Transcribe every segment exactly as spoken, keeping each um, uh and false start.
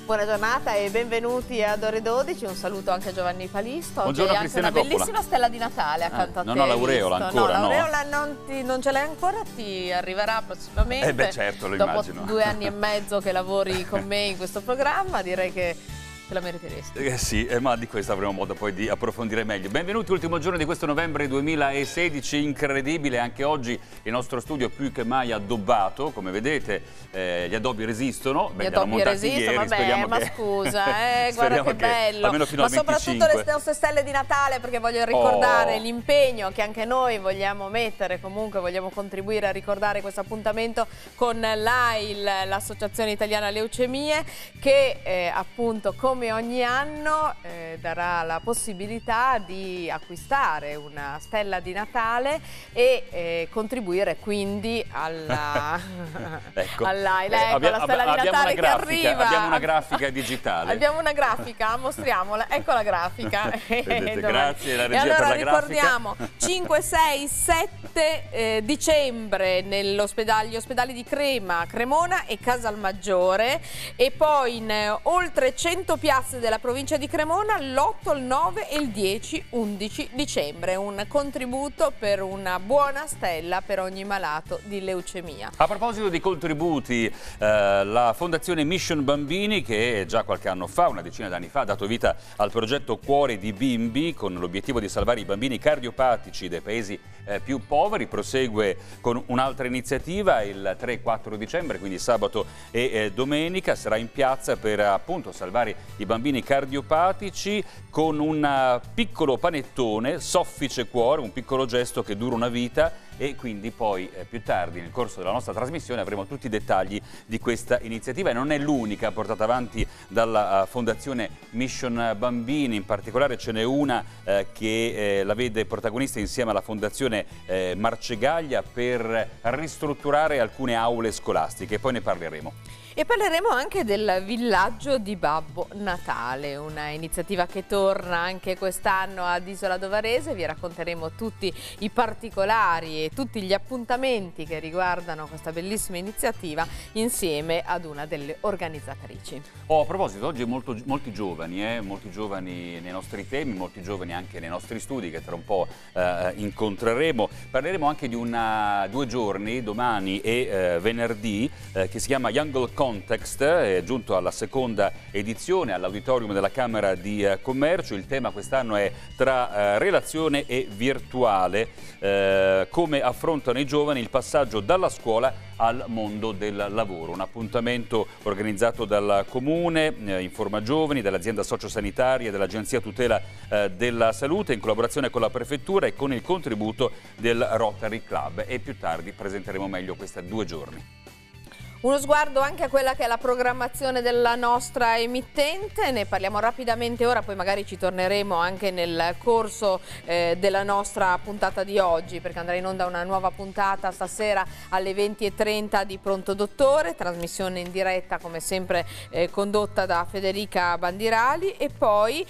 Buona giornata e benvenuti ad Ore dodici, un saluto anche a Giovanni Palisto. Buongiorno Oggi Cristina anche una Coppola. bellissima stella di Natale accanto ah, a te. Non ho l'aureola ancora, no? no? L'aureola non, ti, non ce l'hai ancora, ti arriverà prossimamente. Eh beh certo, lo Dopo immagino. due anni e mezzo che lavori con me in questo programma, direi che te la meriteresti. Eh sì, eh, ma di questo avremo modo poi di approfondire meglio. Benvenuti, ultimo giorno di questo novembre duemilasedici, incredibile, anche oggi il nostro studio più che mai addobbato, come vedete eh, gli addobbi resistono. Gli addobbi resistono, vabbè, ma che... scusa, eh, guarda che, che bello, almeno fino ma al venticinque. soprattutto le nostre stelle di Natale, perché voglio ricordare oh. l'impegno che anche noi vogliamo mettere, comunque vogliamo contribuire a ricordare questo appuntamento con l'A I L, l'Associazione Italiana Leucemie, che eh, appunto come come ogni anno eh, darà la possibilità di acquistare una stella di Natale e eh, contribuire quindi alla ecco. all'A I L, ecco, Abbia, la stella ab di Natale che grafica, arriva. Abbiamo una grafica digitale. Abbiamo una grafica, mostriamola, ecco la grafica. Vedete, grazie la regia e allora per la ricordiamo grafica. cinque, sei, sette eh, dicembre negli ospedali, ospedali di Crema, Cremona e Casalmaggiore, e poi in eh, oltre cento piazze della provincia di Cremona l'otto, il nove e il dieci undici dicembre. Un contributo per una buona stella per ogni malato di leucemia. A proposito di contributi, eh, la Fondazione Mission Bambini, che già qualche anno fa, una decina d'anni fa, ha dato vita al progetto Cuore di Bimbi con l'obiettivo di salvare i bambini cardiopatici dei paesi eh, più poveri, prosegue con un'altra iniziativa il tre e quattro dicembre, quindi sabato e eh, domenica, sarà in piazza per appunto salvare i bambini cardiopatici con un piccolo panettone, soffice cuore, un piccolo gesto che dura una vita, e quindi poi eh, più tardi nel corso della nostra trasmissione avremo tutti i dettagli di questa iniziativa, e non è l'unica portata avanti dalla uh, Fondazione Mission Bambini. In particolare ce n'è una eh, che eh, la vede protagonista insieme alla Fondazione eh, Marcegaglia per ristrutturare alcune aule scolastiche, poi ne parleremo. E parleremo anche del villaggio di Babbo Natale, una iniziativa che torna anche quest'anno ad Isola Dovarese. Vi racconteremo tutti i particolari e tutti gli appuntamenti che riguardano questa bellissima iniziativa insieme ad una delle organizzatrici. Oh, a proposito, oggi molto, molti giovani, eh, molti giovani nei nostri temi, molti giovani anche nei nostri studi che tra un po' eh, incontreremo. Parleremo anche di una, due giorni, domani e eh, venerdì, eh, che si chiama Young Context, è giunto alla seconda edizione all'auditorium della Camera di eh, Commercio. Il tema quest'anno è tra eh, relazione e virtuale, eh, come affrontano i giovani il passaggio dalla scuola al mondo del lavoro. Un appuntamento organizzato dal Comune, eh, Informa Giovani, dall'azienda sociosanitaria, dell'Agenzia Tutela eh, della Salute, in collaborazione con la Prefettura e con il contributo del Rotary Club. E più tardi presenteremo meglio questi due giorni. Uno sguardo anche a quella che è la programmazione della nostra emittente, ne parliamo rapidamente ora, poi magari ci torneremo anche nel corso eh, della nostra puntata di oggi, perché andrà in onda una nuova puntata stasera alle venti e trenta di Pronto Dottore, trasmissione in diretta come sempre eh, condotta da Federica Bandirali, e poi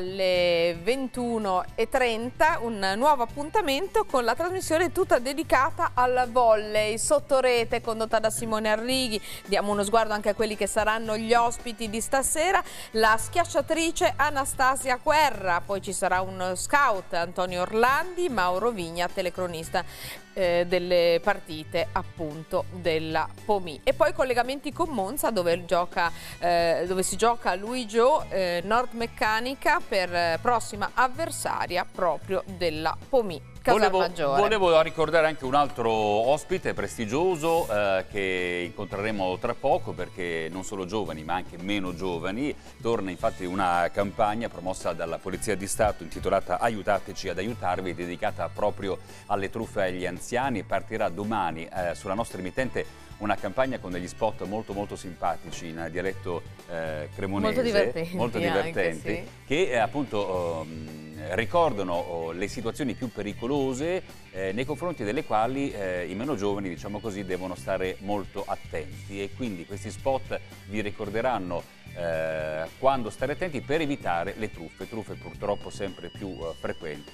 alle ventuno e trenta un nuovo appuntamento con la trasmissione tutta dedicata al volley sotto rete condotta da Simone Arrighi. Diamo uno sguardo anche a quelli che saranno gli ospiti di stasera: la schiacciatrice Anastasia Guerra, poi ci sarà un scout Antonio Orlandi, Mauro Vigna, telecronista eh, delle partite appunto della Pomì, e poi collegamenti con Monza dove, gioca, eh, dove si gioca Luigio eh, Nord Meccanica per eh, prossima avversaria proprio della Pomì. Volevo, volevo ricordare anche un altro ospite prestigioso eh, che incontreremo tra poco, perché non solo giovani ma anche meno giovani. Torna infatti una campagna promossa dalla Polizia di Stato intitolata Aiutateci ad aiutarvi, dedicata proprio alle truffe agli anziani. Partirà domani eh, sulla nostra emittente una campagna con degli spot molto molto simpatici in dialetto eh, cremonese, molto divertenti, molto divertenti anche, sì. che eh, appunto um, ricordano oh, le situazioni più pericolose eh, nei confronti delle quali eh, i meno giovani, diciamo così, devono stare molto attenti, e quindi questi spot vi ricorderanno eh, quando stare attenti per evitare le truffe, truffe purtroppo sempre più uh, frequenti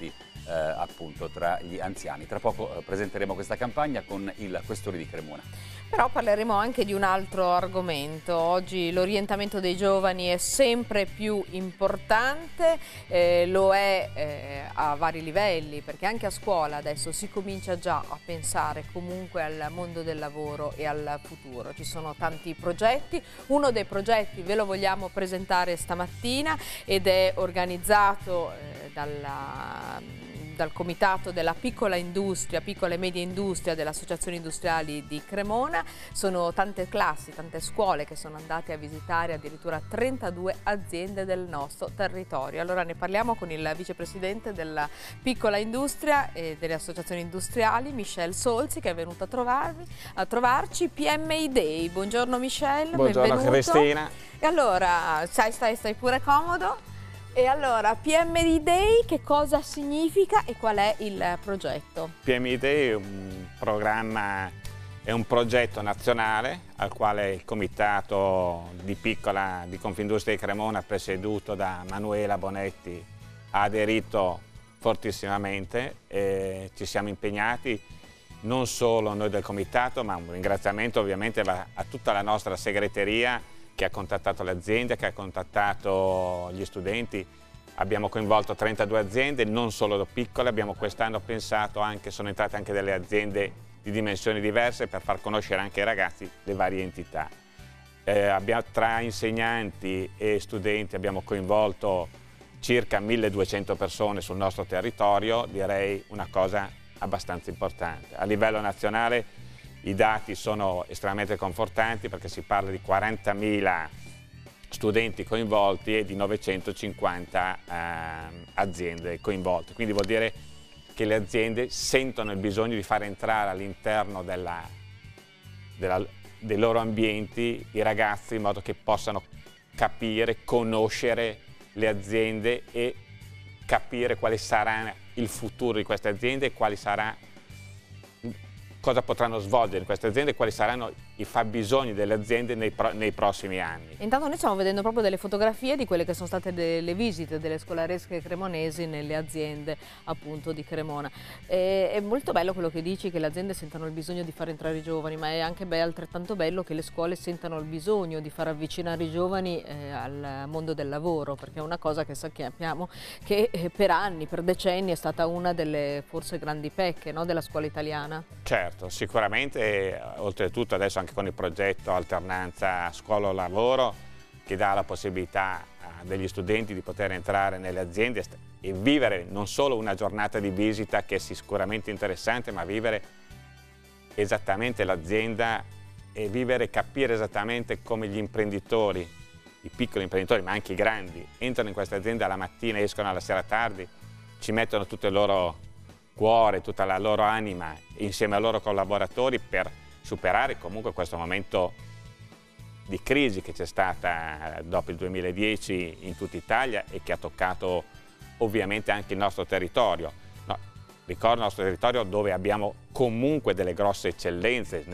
eh, appunto tra gli anziani. Tra poco eh, presenteremo questa campagna con il questore di Cremona. Però parleremo anche di un altro argomento. Oggi l'orientamento dei giovani è sempre più importante, eh, lo è eh, a vari livelli, perché anche a scuola adesso si comincia già a pensare comunque al mondo del lavoro e al futuro. Ci sono tanti progetti, uno dei progetti ve lo vogliamo presentare stamattina ed è organizzato eh, dalla... dal Comitato della Piccola Industria, Piccola e Media Industria delle Associazioni Industriali di Cremona. Sono tante classi, tante scuole che sono andate a visitare addirittura trentadue aziende del nostro territorio. Allora ne parliamo con il vicepresidente della Piccola Industria e delle Associazioni Industriali, Michel Solzi, che è venuto a, trovarvi, a trovarci. P M I Day, buongiorno Michel, buongiorno benvenuto. Cristina. E allora, stai, stai, stai pure comodo? E allora, P M I Day che cosa significa e qual è il progetto? P M I Day è un programma, è un progetto nazionale al quale il Comitato di Piccola di Confindustria di Cremona, presieduto da Manuela Bonetti, ha aderito fortissimamente e ci siamo impegnati non solo noi del Comitato, ma un ringraziamento ovviamente va a tutta la nostra segreteria che ha contattato le aziende, che ha contattato gli studenti. Abbiamo coinvolto trentadue aziende, non solo piccole, abbiamo quest'anno pensato anche, sono entrate anche delle aziende di dimensioni diverse per far conoscere anche ai ragazzi le varie entità. Eh, abbiamo, tra insegnanti e studenti abbiamo coinvolto circa milleduecento persone sul nostro territorio, direi una cosa abbastanza importante. A livello nazionale i dati sono estremamente confortanti perché si parla di quarantamila studenti coinvolti e di novecentocinquanta eh, aziende coinvolte. Quindi vuol dire che le aziende sentono il bisogno di far entrare all'interno dei loro ambienti i ragazzi in modo che possano capire, conoscere le aziende e capire quale sarà il futuro di queste aziende e quali sarà cosa potranno svolgere queste aziende e quali saranno i fabbisogni delle aziende nei, pro, nei prossimi anni. Intanto noi stiamo vedendo proprio delle fotografie di quelle che sono state delle visite delle scolaresche cremonesi nelle aziende appunto di Cremona. E, è molto bello quello che dici, che le aziende sentano il bisogno di far entrare i giovani, ma è anche be- altrettanto bello che le scuole sentano il bisogno di far avvicinare i giovani eh, al mondo del lavoro, perché è una cosa che sappiamo che eh, per anni, per decenni è stata una delle forse grandi pecche, no, della scuola italiana. Certo, sicuramente, oltretutto adesso anche con il progetto alternanza scuola-lavoro che dà la possibilità degli studenti di poter entrare nelle aziende e vivere non solo una giornata di visita che è sicuramente interessante, ma vivere esattamente l'azienda e vivere, capire esattamente come gli imprenditori, i piccoli imprenditori ma anche i grandi, entrano in questa azienda la mattina e escono alla sera tardi, ci mettono tutto il loro cuore, tutta la loro anima insieme ai loro collaboratori per superare comunque questo momento di crisi che c'è stata dopo il duemiladieci in tutta Italia e che ha toccato ovviamente anche il nostro territorio. No, ricordo il nostro territorio dove abbiamo comunque delle grosse eccellenze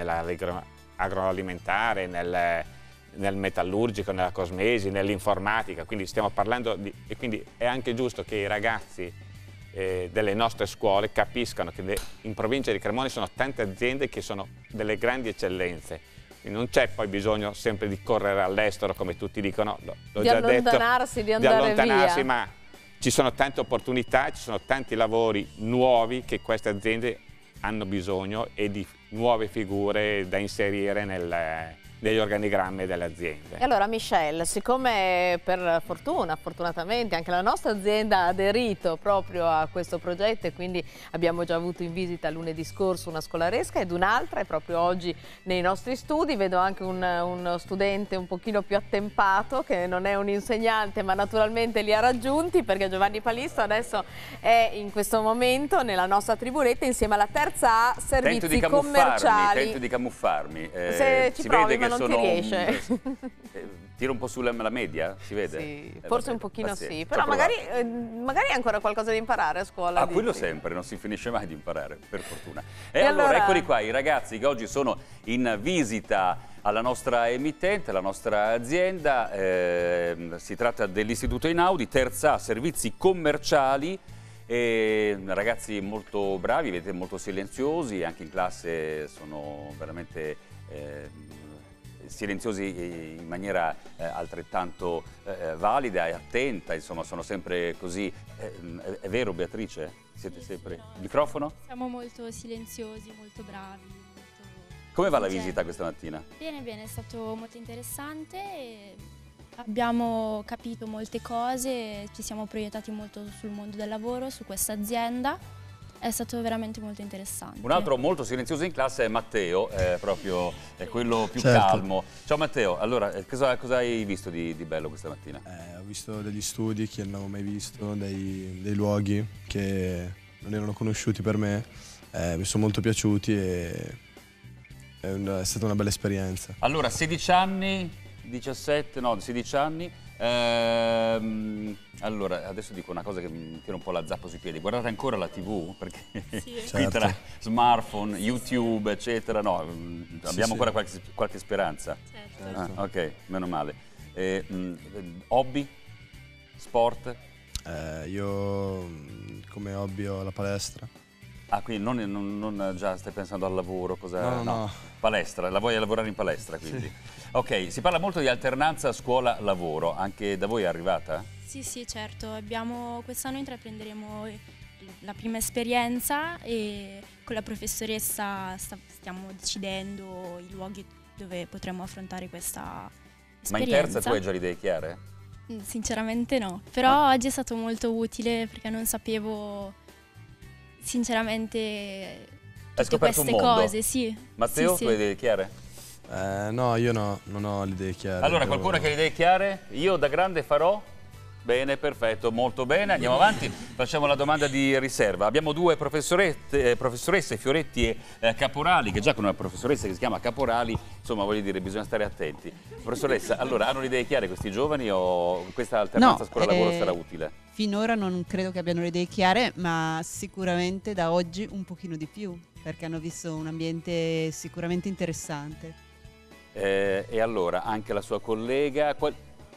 nell'agroalimentare, nel, nel metallurgico, nella cosmesi, nell'informatica, quindi stiamo parlando di... e quindi è anche giusto che i ragazzi Eh, delle nostre scuole capiscano che in provincia di Cremona sono tante aziende che sono delle grandi eccellenze. Quindi non c'è poi bisogno sempre di correre all'estero come tutti dicono, l'ho già detto, di andare di allontanarsi, via. Ma ci sono tante opportunità, ci sono tanti lavori nuovi che queste aziende hanno bisogno e di nuove figure da inserire nel, negli organigrammi delle aziende. E allora Michel, siccome per fortuna, fortunatamente anche la nostra azienda ha aderito proprio a questo progetto e quindi abbiamo già avuto in visita lunedì scorso una scolaresca ed un'altra è proprio oggi nei nostri studi, vedo anche un, uno studente un pochino più attempato che non è un insegnante ma naturalmente li ha raggiunti perché Giovanni Palisto adesso è in questo momento nella nostra tribunetta insieme alla terza A, servizi tento di commerciali. Tento di camuffarmi, eh, Se ci si provi, vede ma che non sono ti riesce. Un, eh, tiro un po' sulla la media, si vede? Sì, eh, forse vabbè, un pochino pazienza, sì, però magari, eh, magari ancora qualcosa da imparare a scuola. Ah, dici? quello sempre, non si finisce mai di imparare, per fortuna. E, E allora, allora eccoli qua, i ragazzi che oggi sono in visita alla nostra emittente, alla nostra azienda, eh, si tratta dell'Istituto Einaudi, terza A, servizi commerciali. E ragazzi molto bravi, vedete, molto silenziosi, anche in classe sono veramente eh, silenziosi in maniera eh, altrettanto eh, valida e attenta, insomma sono sempre così. Eh, è vero Beatrice? Siete sempre... Il microfono? Siamo molto silenziosi, molto bravi. Molto... Come va la visita questa mattina? Bene, bene, è stato molto interessante. E abbiamo capito molte cose, ci siamo proiettati molto sul mondo del lavoro, su questa azienda. È stato veramente molto interessante. Un altro molto silenzioso in classe è Matteo, è proprio è quello più certo. calmo. Ciao Matteo, allora cosa, cosa hai visto di, di bello questa mattina? Eh, ho visto degli studi che non avevo mai visto, dei, dei luoghi che non erano conosciuti per me, eh, mi sono molto piaciuti e è, una, è stata una bella esperienza. Allora, sedici anni, diciassette, no, sedici anni. Ehm, allora, adesso dico una cosa che mi tira un po' la zappa sui piedi. Guardate ancora la tivù? Perché Sì. qui Certo. tra smartphone, YouTube, eccetera, no, abbiamo sì. ancora qualche, qualche speranza. Certo. Ah, ok, meno male. Eh, mh, hobby? Sport? Eh, io mh, come hobby ho la palestra. Ah, quindi non, non, non già stai pensando al lavoro? Cosa... No, no, no. Palestra, la vuoi lavorare in palestra quindi? Sì. Ok, si parla molto di alternanza scuola-lavoro, anche da voi è arrivata? Sì, sì, certo. Abbiamo, quest'anno intraprenderemo la prima esperienza e con la professoressa sta, stiamo decidendo i luoghi dove potremo affrontare questa esperienza. Ma in terza tu hai già le idee chiare? Sinceramente no, però Ah. oggi è stato molto utile perché non sapevo sinceramente tutte scoperto un queste mondo. cose, sì. Matteo, sì, tu hai sì. idee chiare? Eh, no, io no, non ho le idee chiare. Allora, Devo- qualcuno che ha le idee chiare? Io da grande farò? Bene, perfetto, molto bene. Andiamo avanti, facciamo la domanda di riserva. Abbiamo due professorette, eh, professoresse, Fioretti e eh, Caporali, che già con una professoressa che si chiama Caporali, insomma, voglio dire, bisogna stare attenti. Professoressa, allora, hanno le idee chiare questi giovani o questa alternanza No, scuola-lavoro eh, sarà utile? Finora non credo che abbiano le idee chiare, ma sicuramente da oggi un pochino di più, perché hanno visto un ambiente sicuramente interessante. Eh, e allora, anche la sua collega... Qual...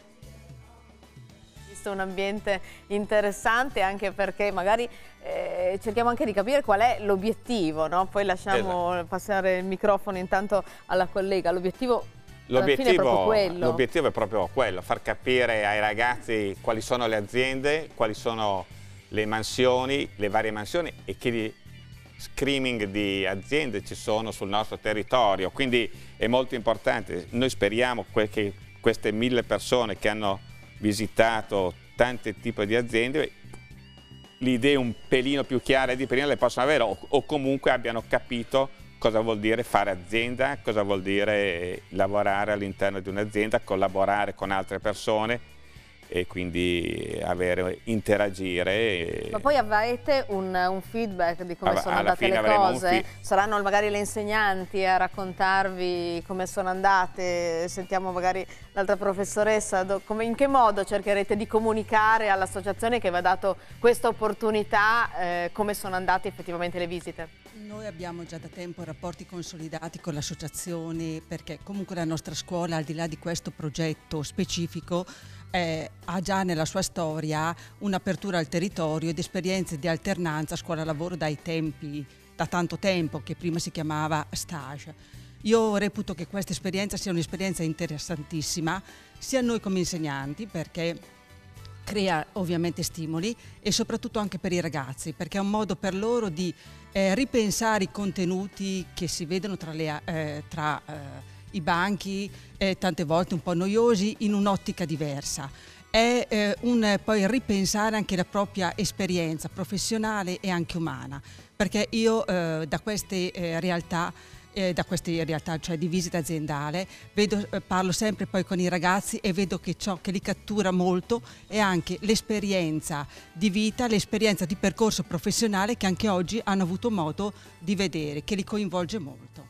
Un ambiente interessante anche perché magari eh, cerchiamo anche di capire qual è l'obiettivo, no? Poi lasciamo Esatto. passare il microfono intanto alla collega. L'obiettivo alla fine è proprio quello. L'obiettivo è proprio quello, far capire ai ragazzi quali sono le aziende, quali sono le mansioni, le varie mansioni e che di screening di aziende ci sono sul nostro territorio. Quindi è molto importante. Noi speriamo che queste mille persone che hanno visitato tanti tipi di aziende, le idee un pelino più chiare di prima le possono avere o, o comunque abbiano capito cosa vuol dire fare azienda, cosa vuol dire lavorare all'interno di un'azienda, collaborare con altre persone e quindi avere, interagire. Ma poi avete un, un feedback di come Alla- sono alla andate fine le avremo un cose? feed- Saranno magari le insegnanti a raccontarvi come sono andate? Sentiamo magari l'altra professoressa, do- come, in che modo cercherete di comunicare all'associazione che vi ha dato questa opportunità, eh, come sono andate effettivamente le visite? Noi abbiamo già da tempo rapporti consolidati con l'associazione perché comunque la nostra scuola, al di là di questo progetto specifico, eh, ha già nella sua storia un'apertura al territorio ed esperienze di alternanza scuola-lavoro dai tempi, da tanto tempo, che prima si chiamava stage. Io reputo che questa esperienza sia un'esperienza interessantissima, sia a noi come insegnanti, perché crea ovviamente stimoli e soprattutto anche per i ragazzi, perché è un modo per loro di eh, ripensare i contenuti che si vedono tra, le, eh, tra eh, i banchi, eh, tante volte un po' noiosi, in un'ottica diversa. È eh, un poi ripensare anche la propria esperienza professionale e anche umana, perché io eh, da queste eh, realtà Eh, da queste realtà, cioè di visita aziendale, vedo, eh, parlo sempre poi con i ragazzi e vedo che ciò che li cattura molto è anche l'esperienza di vita, l'esperienza di percorso professionale che anche oggi hanno avuto modo di vedere, che li coinvolge molto.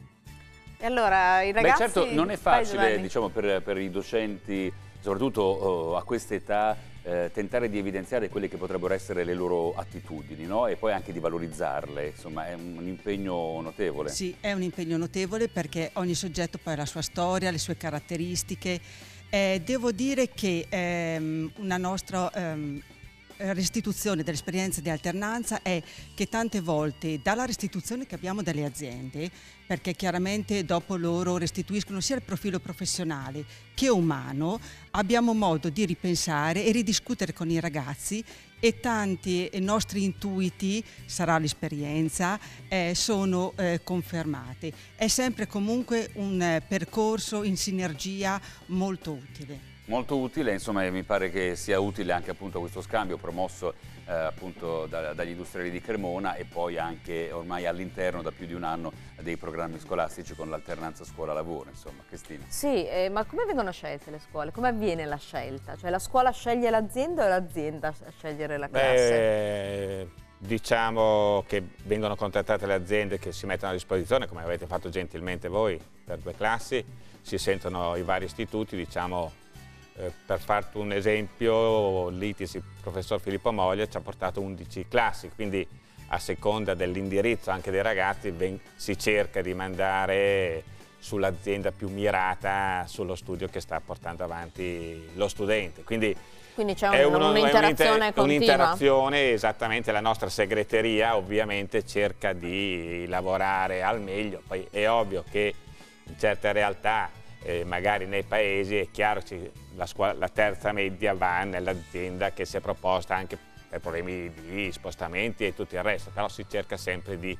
E allora i ragazzi... Beh, certo, non è Vai, facile, Giovanni. diciamo, per, per i docenti, soprattutto oh, a questa età, eh, tentare di evidenziare quelle che potrebbero essere le loro attitudini, no? E poi anche di valorizzarle, insomma, è un, un impegno notevole. Sì, è un impegno notevole perché ogni soggetto poi ha la sua storia, le sue caratteristiche. Eh, devo dire che ehm, una nostra... Ehm, restituzione dell'esperienza di alternanza è che tante volte dalla restituzione che abbiamo dalle aziende, perché chiaramente dopo loro restituiscono sia il profilo professionale che umano, abbiamo modo di ripensare e ridiscutere con i ragazzi e tanti nostri intuiti, sarà l'esperienza, eh, sono eh, confermati. È sempre comunque un eh, percorso in sinergia molto utile. Molto utile, insomma, e mi pare che sia utile anche appunto questo scambio promosso eh, appunto da, dagli industriali di Cremona e poi anche ormai all'interno da più di un anno dei programmi scolastici con l'alternanza scuola-lavoro, insomma. Cristina. Sì, eh, ma come vengono scelte le scuole? Come avviene la scelta? Cioè la scuola sceglie l'azienda o l'azienda a scegliere la classe? Beh, diciamo che vengono contattate le aziende che si mettono a disposizione, come avete fatto gentilmente voi, per due classi, si sentono i vari istituti, diciamo. Eh, per farti un esempio, l'I T I S, il professor Filippo Moglia, ci ha portato undici classi, quindi a seconda dell'indirizzo anche dei ragazzi ben, si cerca di mandare sull'azienda più mirata sullo studio che sta portando avanti lo studente. Quindi, Quindi c'è un, un'interazione continua? Un'interazione, esattamente. La nostra segreteria ovviamente cerca di lavorare al meglio, poi è ovvio che in certe realtà, eh, magari nei paesi, è chiaro che La, scuola, la terza media va nell'azienda che si è proposta anche per problemi di spostamenti e tutto il resto, però si cerca sempre di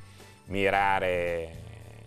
mirare.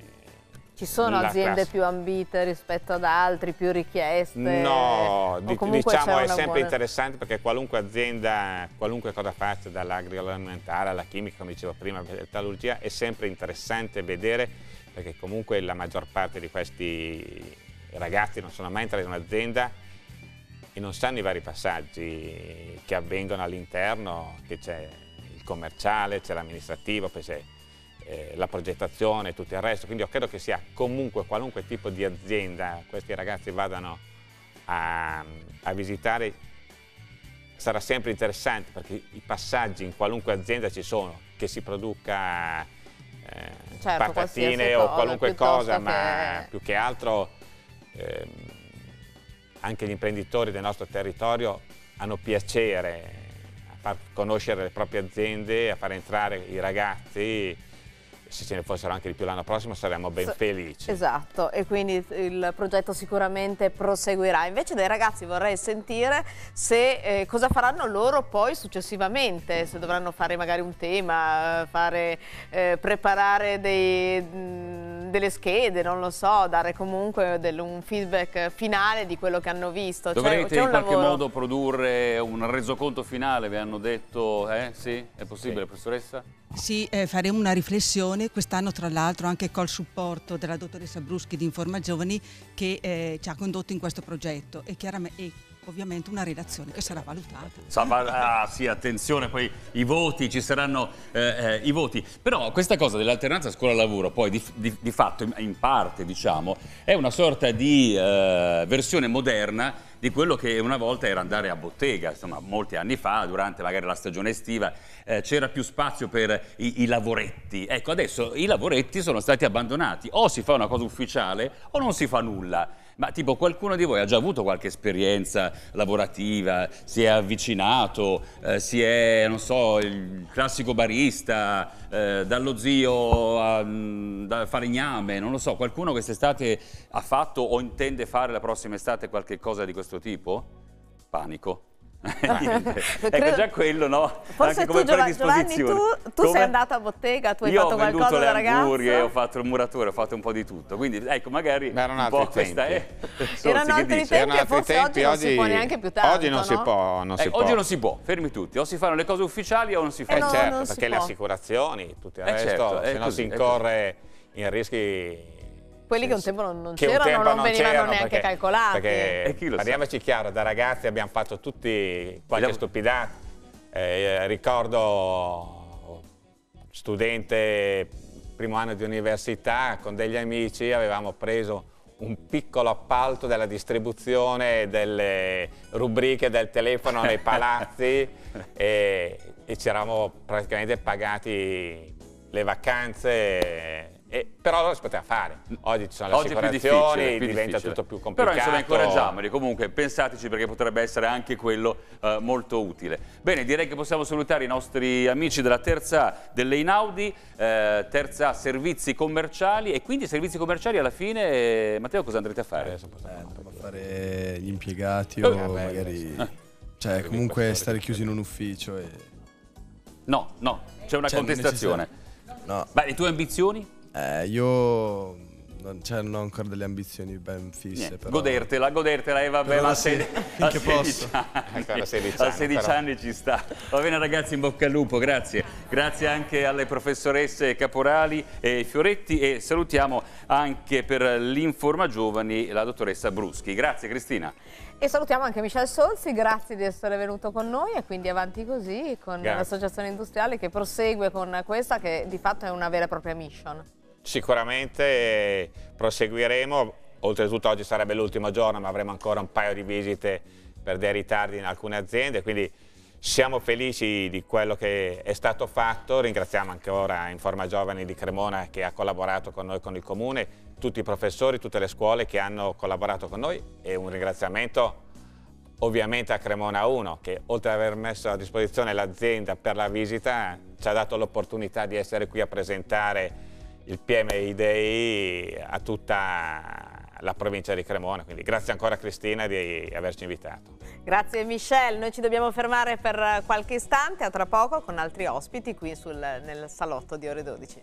Ci sono aziende classe. più ambite rispetto ad altri, più richieste? No, di, diciamo è sempre buona... interessante perché qualunque azienda, qualunque cosa faccia, dall'agroalimentare alla chimica, come dicevo prima, alla metallurgia, è sempre interessante vedere, perché comunque la maggior parte di questi ragazzi non sono mai entrati in un'azienda e non sanno i vari passaggi che avvengono all'interno, che c'è il commerciale, c'è l'amministrativo, poi c'è eh, la progettazione e tutto il resto, quindi io credo che sia comunque qualunque tipo di azienda questi ragazzi vadano a, a visitare, sarà sempre interessante perché i passaggi in qualunque azienda ci sono, che si produca eh, certo, patatine o qualunque cosa, che... ma più che altro eh, anche gli imprenditori del nostro territorio hanno piacere a far conoscere le proprie aziende, a far entrare i ragazzi. Se ce ne fossero anche di più l'anno prossimo saremmo ben felici. Esatto, e quindi il progetto sicuramente proseguirà. Invece dai ragazzi vorrei sentire se, eh, cosa faranno loro poi successivamente, se dovranno fare magari un tema, fare, eh, preparare dei, mh, delle schede, non lo so, dare comunque del, un feedback finale di quello che hanno visto. Dovrete c'è in qualche lavoro... modo produrre un resoconto finale, vi hanno detto, eh? Sì? È possibile, sì. Professoressa? Sì, eh, faremo una riflessione quest'anno, tra l'altro anche col supporto della dottoressa Bruschi di Informa Giovani che eh, ci ha condotto in questo progetto e, chiaramente, e ovviamente una relazione che sarà valutata. Ah sì, attenzione, poi i voti, ci saranno eh, eh, i voti. Però questa cosa dell'alternanza scuola-lavoro poi di, di, di fatto, in parte diciamo, è una sorta di eh, versione moderna di quello che una volta era andare a bottega, insomma molti anni fa, durante magari la stagione estiva, eh, c'era più spazio per i, i lavoretti. Ecco, adesso i lavoretti sono stati abbandonati, o si fa una cosa ufficiale o non si fa nulla. Ma tipo qualcuno di voi ha già avuto qualche esperienza lavorativa, si è avvicinato, eh, si è, non so, il classico barista, eh, dallo zio a da falegname, non lo so, qualcuno quest'estate ha fatto o intende fare la prossima estate qualche cosa di questo tipo? Panico. Ecco, già quello, no? Forse anche come tu, Giovanni, tu, tu sei andato a bottega, tu hai Io fatto qualcosa da ragazzo? Io ho venduto le hamburger, ho fatto il muratore, ho fatto un po' di tutto, quindi ecco, magari ma erano un po' altri questa è... Erano altri tempi erano e forse tempi, oggi non oggi, si può neanche più tanto, Oggi non no? si può, non eh, si può. Oggi non si può, fermi tutti, o si fanno le cose ufficiali o non si Eh, fanno. no, certo, non perché si le può. assicurazioni, tutto il Eh, resto, certo, se no così, si incorre in rischi... Quelli che un tempo non, non che un c'erano, tempo non non venivano c'erano, neanche perché, calcolati. Perché, E chi lo sa? parliamoci chiaro, da ragazzi abbiamo fatto tutti qualche Abbiamo- stupidata. Eh, ricordo studente, primo anno di università, con degli amici avevamo preso un piccolo appalto della distribuzione delle rubriche del telefono nei palazzi e, e ci eravamo praticamente pagati le vacanze E, però lo si poteva fare. Oggi ci sono le Oggi è più assicurazioni, difficile, più diventa difficile. tutto più complicato. Però insomma incoraggiamoli, comunque pensateci perché potrebbe essere anche quello eh, molto utile. Bene, direi che possiamo salutare i nostri amici della terza A dell'Einaudi, eh, terza A servizi commerciali, e quindi servizi commerciali alla fine, eh, Matteo, cosa andrete a fare? Eh, andremo a fare gli impiegati Eh, o vabbè, magari... eh. Cioè comunque stare chiusi in un ufficio e... No, no, c'è una Cioè, contestazione. No. Ma le tue ambizioni? Eh, io non, cioè, non ho ancora delle ambizioni ben fisse. Niente, però... godertela, godertela e vabbè, Però ma sì, se, finché a posso. sedici anni, Ancora sedici a anni, sedici però. anni ci sta. Va bene ragazzi, in bocca al lupo, grazie. Grazie anche alle professoresse Caporali e Fioretti, e salutiamo anche per l'Informa Giovani la dottoressa Bruschi. Grazie Cristina. E salutiamo anche Michel Solzi, grazie di essere venuto con noi, e quindi avanti così con l'associazione industriale che prosegue con questa che di fatto è una vera e propria mission. Sicuramente proseguiremo, oltretutto oggi sarebbe l'ultimo giorno, ma avremo ancora un paio di visite per dei ritardi in alcune aziende, quindi siamo felici di quello che è stato fatto. Ringraziamo ancora Informa Giovani di Cremona che ha collaborato con noi, con il Comune, tutti i professori, tutte le scuole che hanno collaborato con noi, e un ringraziamento ovviamente a Cremona uno che, oltre ad aver messo a disposizione l'azienda per la visita, ci ha dato l'opportunità di essere qui a presentare il P M I Day a tutta la provincia di Cremona, quindi grazie ancora a Cristina di averci invitato. Grazie Michel, noi ci dobbiamo fermare per qualche istante, a tra poco con altri ospiti qui sul, nel salotto di Ore dodici.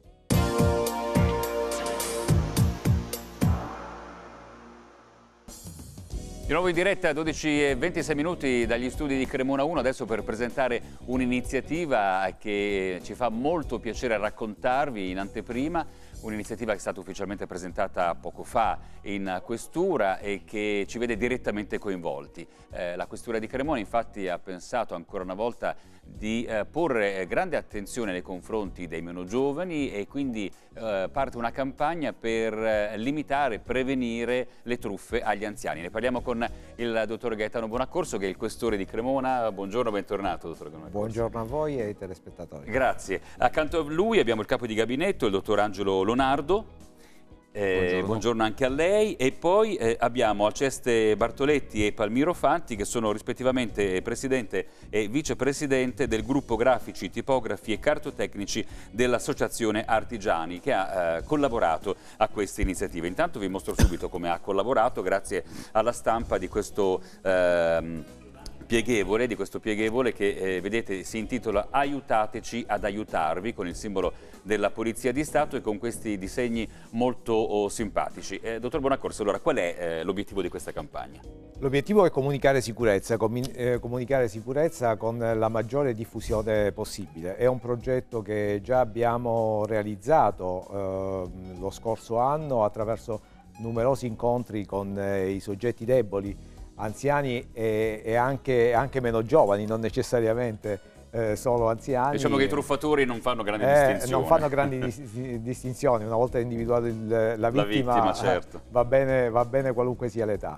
Di nuovo in diretta a dodici e ventisei minuti dagli studi di Cremona uno, adesso per presentare un'iniziativa che ci fa molto piacere raccontarvi in anteprima, un'iniziativa che è stata ufficialmente presentata poco fa in Questura e che ci vede direttamente coinvolti. Eh, la Questura di Cremona infatti ha pensato ancora una volta di eh, porre grande attenzione nei confronti dei meno giovani, e quindi eh, parte una campagna per eh, limitare, prevenire le truffe agli anziani. Ne parliamo con il dottor Gaetano Bonaccorso, che è il questore di Cremona. Buongiorno, bentornato dottor Bonaccorso. Buongiorno a voi e ai telespettatori. Grazie. Accanto a lui abbiamo il capo di gabinetto, il dottor Angelo Lonardo. Eh, buongiorno. buongiorno anche a lei, e poi eh, abbiamo Alceste Bartoletti e Palmiro Fanti, che sono rispettivamente presidente e vicepresidente del gruppo grafici, tipografi e cartotecnici dell'associazione Artigiani, che ha eh, collaborato a queste iniziative. Intanto vi mostro subito come ha collaborato, grazie alla stampa di questo ehm, pieghevole, di questo pieghevole che eh, vedete si intitola Aiutateci ad aiutarvi, con il simbolo della Polizia di Stato e con questi disegni molto oh, simpatici. Eh, dottor Bonaccorso, allora qual è eh, l'obiettivo di questa campagna? L'obiettivo è comunicare sicurezza, comi- eh, comunicare sicurezza con la maggiore diffusione possibile. È un progetto che già abbiamo realizzato eh, lo scorso anno attraverso numerosi incontri con eh, i soggetti deboli, anziani e, e anche, anche meno giovani, non necessariamente eh, solo anziani. Diciamo che i truffatori non fanno grandi eh, distinzioni. Non fanno grandi dis distinzioni, una volta individuata la, la vittima, vittima certo. eh, va bene, va bene qualunque sia l'età.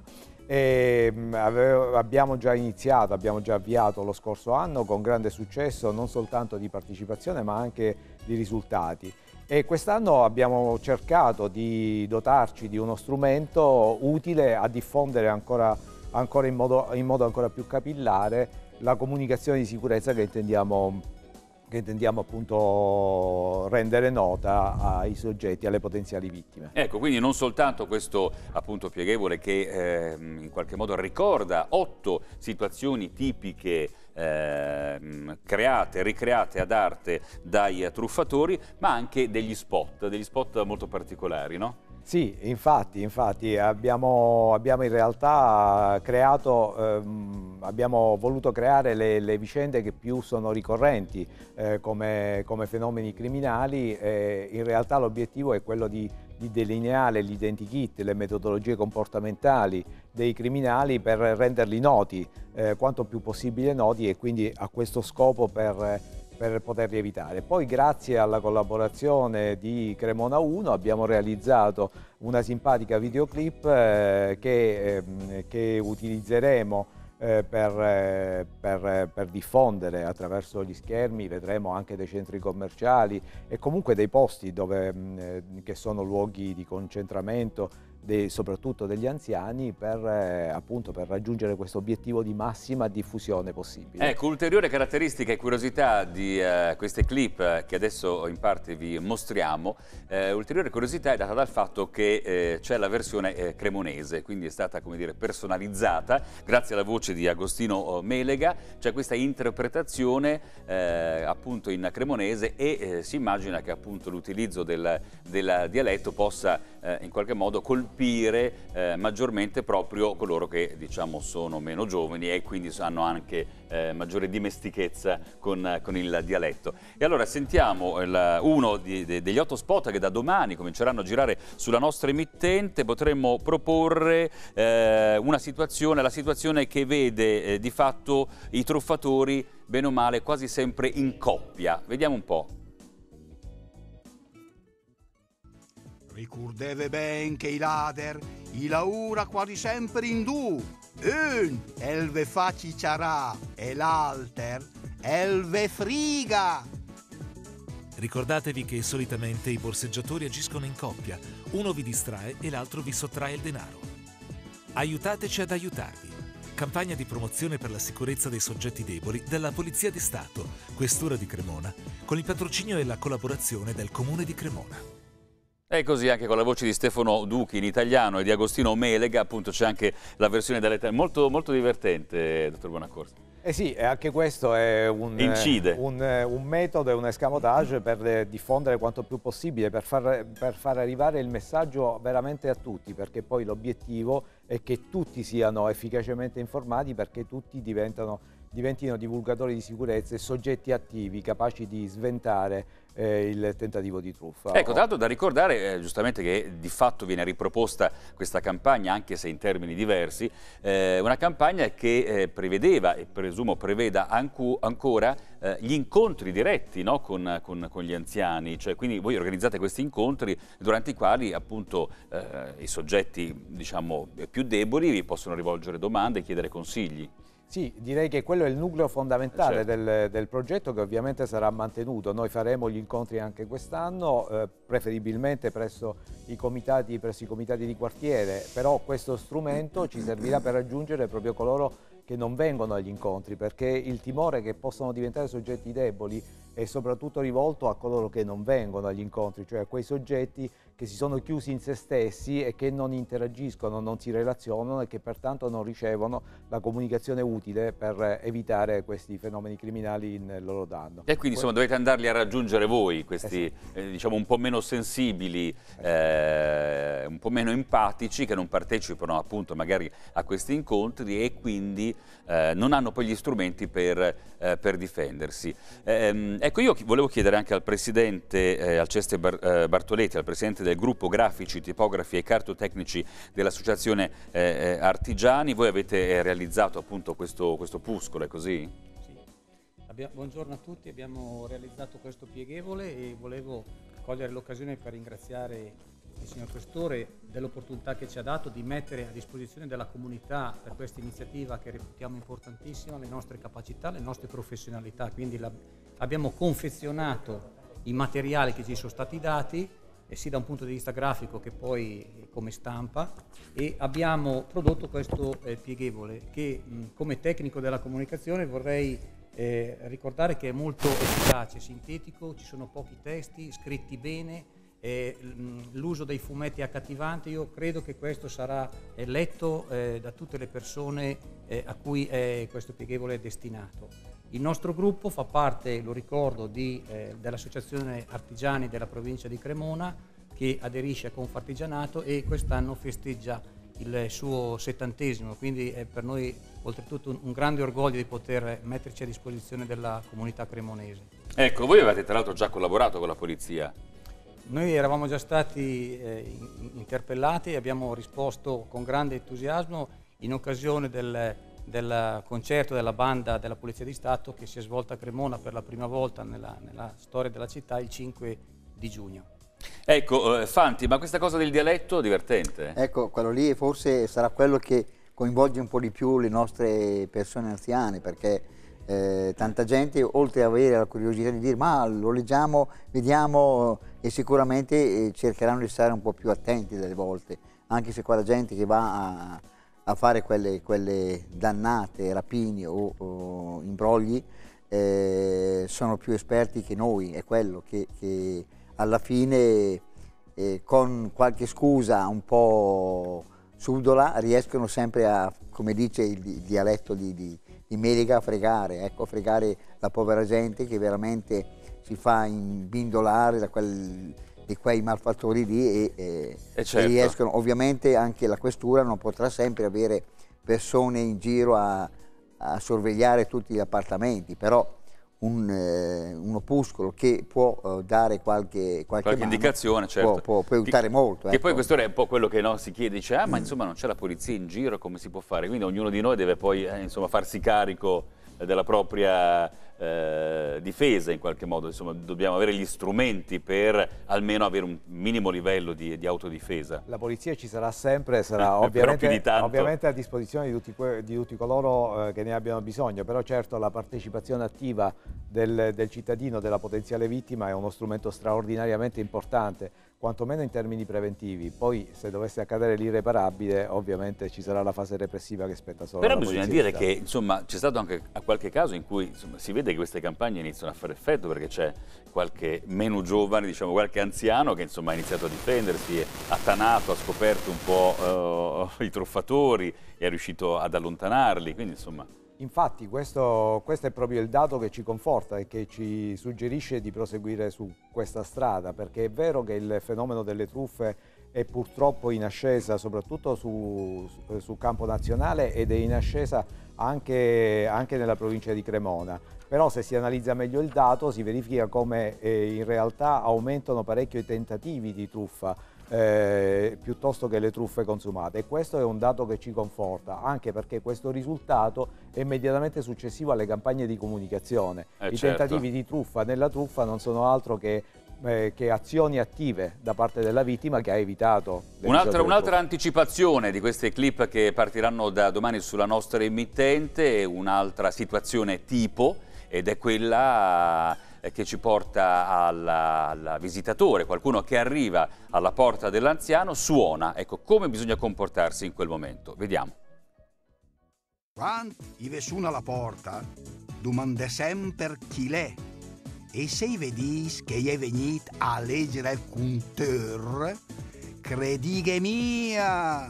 E, mh, abbiamo già iniziato, abbiamo già avviato lo scorso anno con grande successo, non soltanto di partecipazione ma anche di risultati. E quest'anno abbiamo cercato di dotarci di uno strumento utile a diffondere ancora ancora in modo, in modo ancora più capillare la comunicazione di sicurezza che intendiamo, che intendiamo appunto rendere nota ai soggetti, alle potenziali vittime. Ecco, quindi non soltanto questo appunto pieghevole che eh, in qualche modo ricorda otto situazioni tipiche eh, create, ricreate ad arte dai truffatori, ma anche degli spot, degli spot molto particolari, no? Sì, infatti, infatti abbiamo, abbiamo in realtà creato, ehm, abbiamo voluto creare le, le vicende che più sono ricorrenti eh, come, come fenomeni criminali. Eh, in realtà l'obiettivo è quello di, di delineare l'identikit, le metodologie comportamentali dei criminali per renderli noti, eh, quanto più possibile noti, e quindi a questo scopo per per poterli evitare. Poi grazie alla collaborazione di Cremona uno abbiamo realizzato una simpatica videoclip eh, che, eh, che utilizzeremo eh, per, eh, per, per diffondere attraverso gli schermi, vedremo anche dei centri commerciali e comunque dei posti dove, mh, che sono luoghi di concentramento, Dei, soprattutto degli anziani, per, eh, appunto, per raggiungere questo obiettivo di massima diffusione possibile. Ecco, ulteriore caratteristica e curiosità di eh, queste clip eh, che adesso in parte vi mostriamo, eh, ulteriore curiosità è data dal fatto che eh, c'è la versione eh, cremonese, quindi è stata, come dire, personalizzata grazie alla voce di Agostino Melega. C'è questa interpretazione eh, appunto in cremonese e eh, si immagina che appunto l'utilizzo del, del dialetto possa eh, in qualche modo colpire Eh, maggiormente proprio coloro che, diciamo, sono meno giovani e quindi hanno anche eh, maggiore dimestichezza con, con il dialetto. E allora sentiamo il, uno di, de, degli otto spot che da domani cominceranno a girare sulla nostra emittente. Potremmo proporre eh, una situazione, la situazione che vede eh, di fatto i truffatori bene o male quasi sempre in coppia. Vediamo un po'. Ricordeve ben che i lader, i laura quasi sempre in due. Un, elve fa cicciarà e l'alter, elve friga. Ricordatevi che solitamente i borseggiatori agiscono in coppia. Uno vi distrae e l'altro vi sottrae il denaro. Aiutateci ad aiutarvi. Campagna di promozione per la sicurezza dei soggetti deboli della Polizia di Stato, Questura di Cremona, con il patrocinio e la collaborazione del Comune di Cremona. E così anche con la voce di Stefano Duchi in italiano e di Agostino Melega, appunto c'è anche la versione dell'italiano, molto, molto divertente, dottor Bonaccorsi. Eh sì, anche questo è un, Incide. un, un metodo e un escamotage per diffondere quanto più possibile, per far, per far arrivare il messaggio veramente a tutti, perché poi l'obiettivo è che tutti siano efficacemente informati, perché tutti diventano, diventino divulgatori di sicurezza e soggetti attivi, capaci di sventare eh, il tentativo di truffa. Ecco, tra l'altro da ricordare eh, giustamente che di fatto viene riproposta questa campagna, anche se in termini diversi, eh, una campagna che eh, prevedeva e presumo preveda anco, ancora eh, gli incontri diretti, no? con, con, con gli anziani, cioè quindi voi organizzate questi incontri durante i quali appunto eh, i soggetti, diciamo, più deboli vi possono rivolgere domande e chiedere consigli. Sì, direi che quello è il nucleo fondamentale certo. del, del progetto, che ovviamente sarà mantenuto. Noi faremo gli incontri anche quest'anno, eh, preferibilmente presso i, comitati, presso i comitati di quartiere, però questo strumento ci servirà per raggiungere proprio coloro che non vengono agli incontri, perché il timore che possano diventare soggetti deboli è soprattutto rivolto a coloro che non vengono agli incontri, cioè a quei soggetti che si sono chiusi in se stessi e che non interagiscono, non si relazionano e che pertanto non ricevono la comunicazione utile per evitare questi fenomeni criminali in loro danno. E quindi insomma dovete andarli a raggiungere voi, questi eh sì. eh, diciamo un po' meno sensibili, eh, un po' meno empatici, che non partecipano appunto magari a questi incontri e quindi eh, non hanno poi gli strumenti per, eh, per difendersi. Eh, ecco, io volevo chiedere anche al Presidente, eh, Alceste Bar eh, Bartoletti, al Presidente del gruppo grafici, tipografi e cartotecnici dell'associazione eh, Artigiani. Voi avete eh, realizzato appunto questo, questo opuscolo, è così? Sì. Abbiamo, buongiorno a tutti, abbiamo realizzato questo pieghevole e volevo cogliere l'occasione per ringraziare il signor Questore dell'opportunità che ci ha dato di mettere a disposizione della comunità per questa iniziativa che reputiamo importantissima le nostre capacità, le nostre professionalità. Quindi la, abbiamo confezionato i materiali che ci sono stati dati, e sia da un punto di vista grafico che poi come stampa, e abbiamo prodotto questo eh, pieghevole che mh, come tecnico della comunicazione vorrei eh, ricordare che è molto efficace, sintetico, ci sono pochi testi, scritti bene, eh, l'uso dei fumetti è accattivante. Io credo che questo sarà eh, letto eh, da tutte le persone eh, a cui eh, questo pieghevole è destinato. Il nostro gruppo fa parte, lo ricordo, eh, dell'Associazione Artigiani della provincia di Cremona, che aderisce a Confartigianato e quest'anno festeggia il suo settantesimo, quindi è per noi oltretutto un, un grande orgoglio di poter metterci a disposizione della comunità cremonese. Ecco, voi avete tra l'altro già collaborato con la polizia. Noi eravamo già stati eh, interpellati e abbiamo risposto con grande entusiasmo in occasione del del concerto della banda della Polizia di Stato che si è svolta a Cremona per la prima volta nella, nella storia della città il cinque di giugno. Ecco, eh, Fanti, ma questa cosa del dialetto è divertente? Ecco, quello lì forse sarà quello che coinvolge un po' di più le nostre persone anziane, perché eh, tanta gente, oltre ad avere la curiosità di dire ma lo leggiamo, vediamo, e sicuramente eh, cercheranno di stare un po' più attenti delle volte, anche se quella gente che va a, a fare quelle, quelle dannate rapini o, o imbrogli eh, sono più esperti che noi, è quello che, che alla fine eh, con qualche scusa un po' subdola riescono sempre a, come dice il, il dialetto di, di, di Melica, a fregare, ecco, a fregare la povera gente che veramente si fa imbindolare da quel, di quei malfattori lì e, e, e, certo. e riescono, ovviamente anche la questura non potrà sempre avere persone in giro a, a sorvegliare tutti gli appartamenti, però un, eh, un opuscolo che può uh, dare qualche, qualche, qualche mano, indicazione, certo. può, può, può aiutare che, molto. Che ecco. poi questo è un po' quello che no, si chiede, dice ah ma insomma non c'è la polizia in giro, come si può fare? Quindi ognuno di noi deve poi eh, insomma farsi carico eh, della propria eh, difesa in qualche modo, insomma dobbiamo avere gli strumenti per almeno avere un minimo livello di, di autodifesa. La polizia ci sarà sempre, sarà Eh, ovviamente, ovviamente a disposizione di tutti, di tutti coloro eh, che ne abbiano bisogno, però certo la partecipazione attiva del, del cittadino, della potenziale vittima è uno strumento straordinariamente importante, quantomeno in termini preventivi. Poi se dovesse accadere l'irreparabile ovviamente ci sarà la fase repressiva che spetta solo Però alla bisogna polizia dire che insomma c'è stato anche qualche caso in cui insomma, si vede che queste campagne iniziano a fare effetto, perché c'è qualche meno giovane, diciamo qualche anziano che insomma ha iniziato a difendersi, ha tanato, ha scoperto un po' uh, i truffatori e è riuscito ad allontanarli, quindi insomma... Infatti questo, questo è proprio il dato che ci conforta e che ci suggerisce di proseguire su questa strada, perché è vero che il fenomeno delle truffe è purtroppo in ascesa soprattutto su, su, su campo nazionale ed è in ascesa anche, anche nella provincia di Cremona, però se si analizza meglio il dato si verifica come eh, in realtà aumentano parecchio i tentativi di truffa Eh, piuttosto che le truffe consumate, e questo è un dato che ci conforta, anche perché questo risultato è immediatamente successivo alle campagne di comunicazione. Eh, I certo. tentativi di truffa nella truffa non sono altro che, eh, che azioni attive da parte della vittima che ha evitato. Un'altra un anticipazione di queste clip che partiranno da domani sulla nostra emittente è un'altra situazione tipo, ed è quella che ci porta al visitatore, qualcuno che arriva alla porta dell'anziano, suona. Ecco, come bisogna comportarsi in quel momento. Vediamo. Quando i suona alla porta, domande sempre chi l'è. E se i vedis che è venuto a leggere il conteur, credi che mia,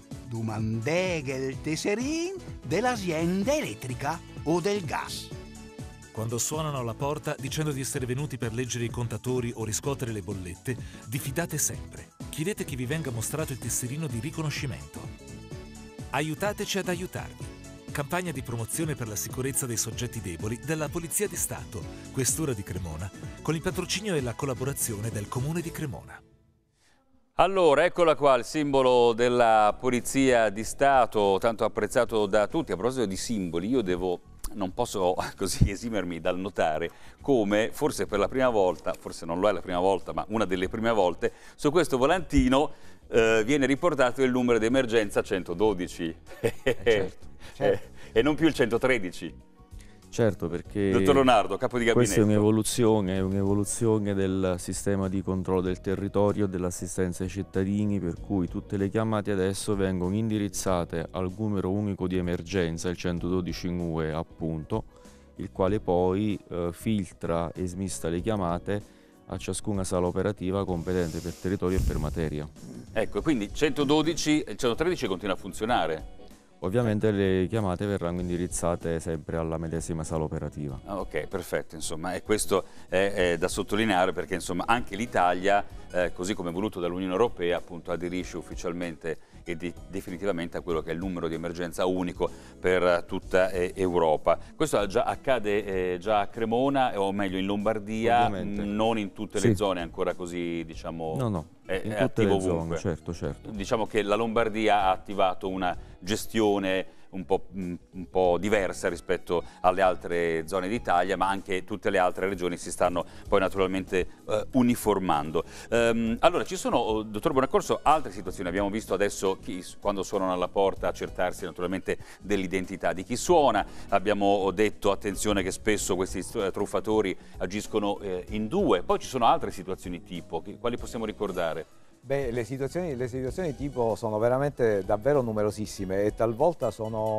domande che il tesserin dell'azienda elettrica o del gas. Quando suonano alla porta dicendo di essere venuti per leggere i contatori o riscuotere le bollette, diffidate sempre. Chiedete che vi venga mostrato il tesserino di riconoscimento. Aiutateci ad aiutarvi. Campagna di promozione per la sicurezza dei soggetti deboli della Polizia di Stato, Questura di Cremona, con il patrocinio e la collaborazione del Comune di Cremona. Allora, eccola qua, il simbolo della Polizia di Stato, tanto apprezzato da tutti. A proposito di simboli, io devo... non posso così esimermi dal notare come forse per la prima volta, forse non lo è la prima volta, ma una delle prime volte, su questo volantino eh, viene riportato il numero di emergenza centododici eh certo, certo. Eh, e non più il centotredici. Certo, perché Dottor Leonardo, capo di gabinetto. Questa è un'evoluzione, è un'evoluzione del sistema di controllo del territorio e dell'assistenza ai cittadini, per cui tutte le chiamate adesso vengono indirizzate al numero unico di emergenza, il centododici in U E appunto, il quale poi eh, filtra e smista le chiamate a ciascuna sala operativa competente per territorio e per materia. Ecco, quindi centododici, il centotredici continua a funzionare? Ovviamente le chiamate verranno indirizzate sempre alla medesima sala operativa. Ah, ok, perfetto, insomma, e questo è, è da sottolineare perché insomma anche l'Italia, eh, così come voluto dall'Unione Europea, appunto aderisce ufficialmente e di, definitivamente a quello che è il numero di emergenza unico per tutta eh, Europa. Questo già accade eh, già a Cremona, o meglio in Lombardia, Ovviamente. non in tutte Sì. le zone ancora così, diciamo... No, no, è, in è tutte attivo le zone, ovunque. certo, certo. Diciamo che la Lombardia ha attivato una gestione un po', un po' diversa rispetto alle altre zone d'Italia, ma anche tutte le altre regioni si stanno poi naturalmente eh, uniformando. Ehm, allora, ci sono, dottor Bonaccorso, altre situazioni. Abbiamo visto adesso chi, quando suonano alla porta, accertarsi naturalmente dell'identità di chi suona. Abbiamo detto attenzione che spesso questi truffatori agiscono eh, in due. Poi ci sono altre situazioni tipo, quali possiamo ricordare? Beh, le situazioni, le situazioni tipo sono veramente davvero numerosissime e talvolta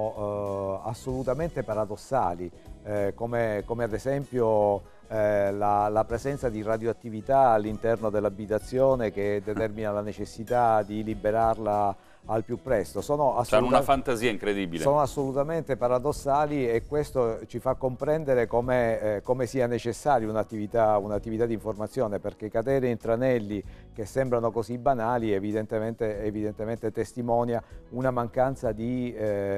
sono eh, assolutamente paradossali, eh, come, come ad esempio eh, la, la presenza di radioattività all'interno dell'abitazione che determina la necessità di liberarla al più presto. Sono Hanno una fantasia incredibile. Sono assolutamente paradossali e questo ci fa comprendere come, eh, come sia necessaria un'attività un'attività di informazione, perché cadere in tranelli che sembrano così banali evidentemente, evidentemente testimonia una mancanza di,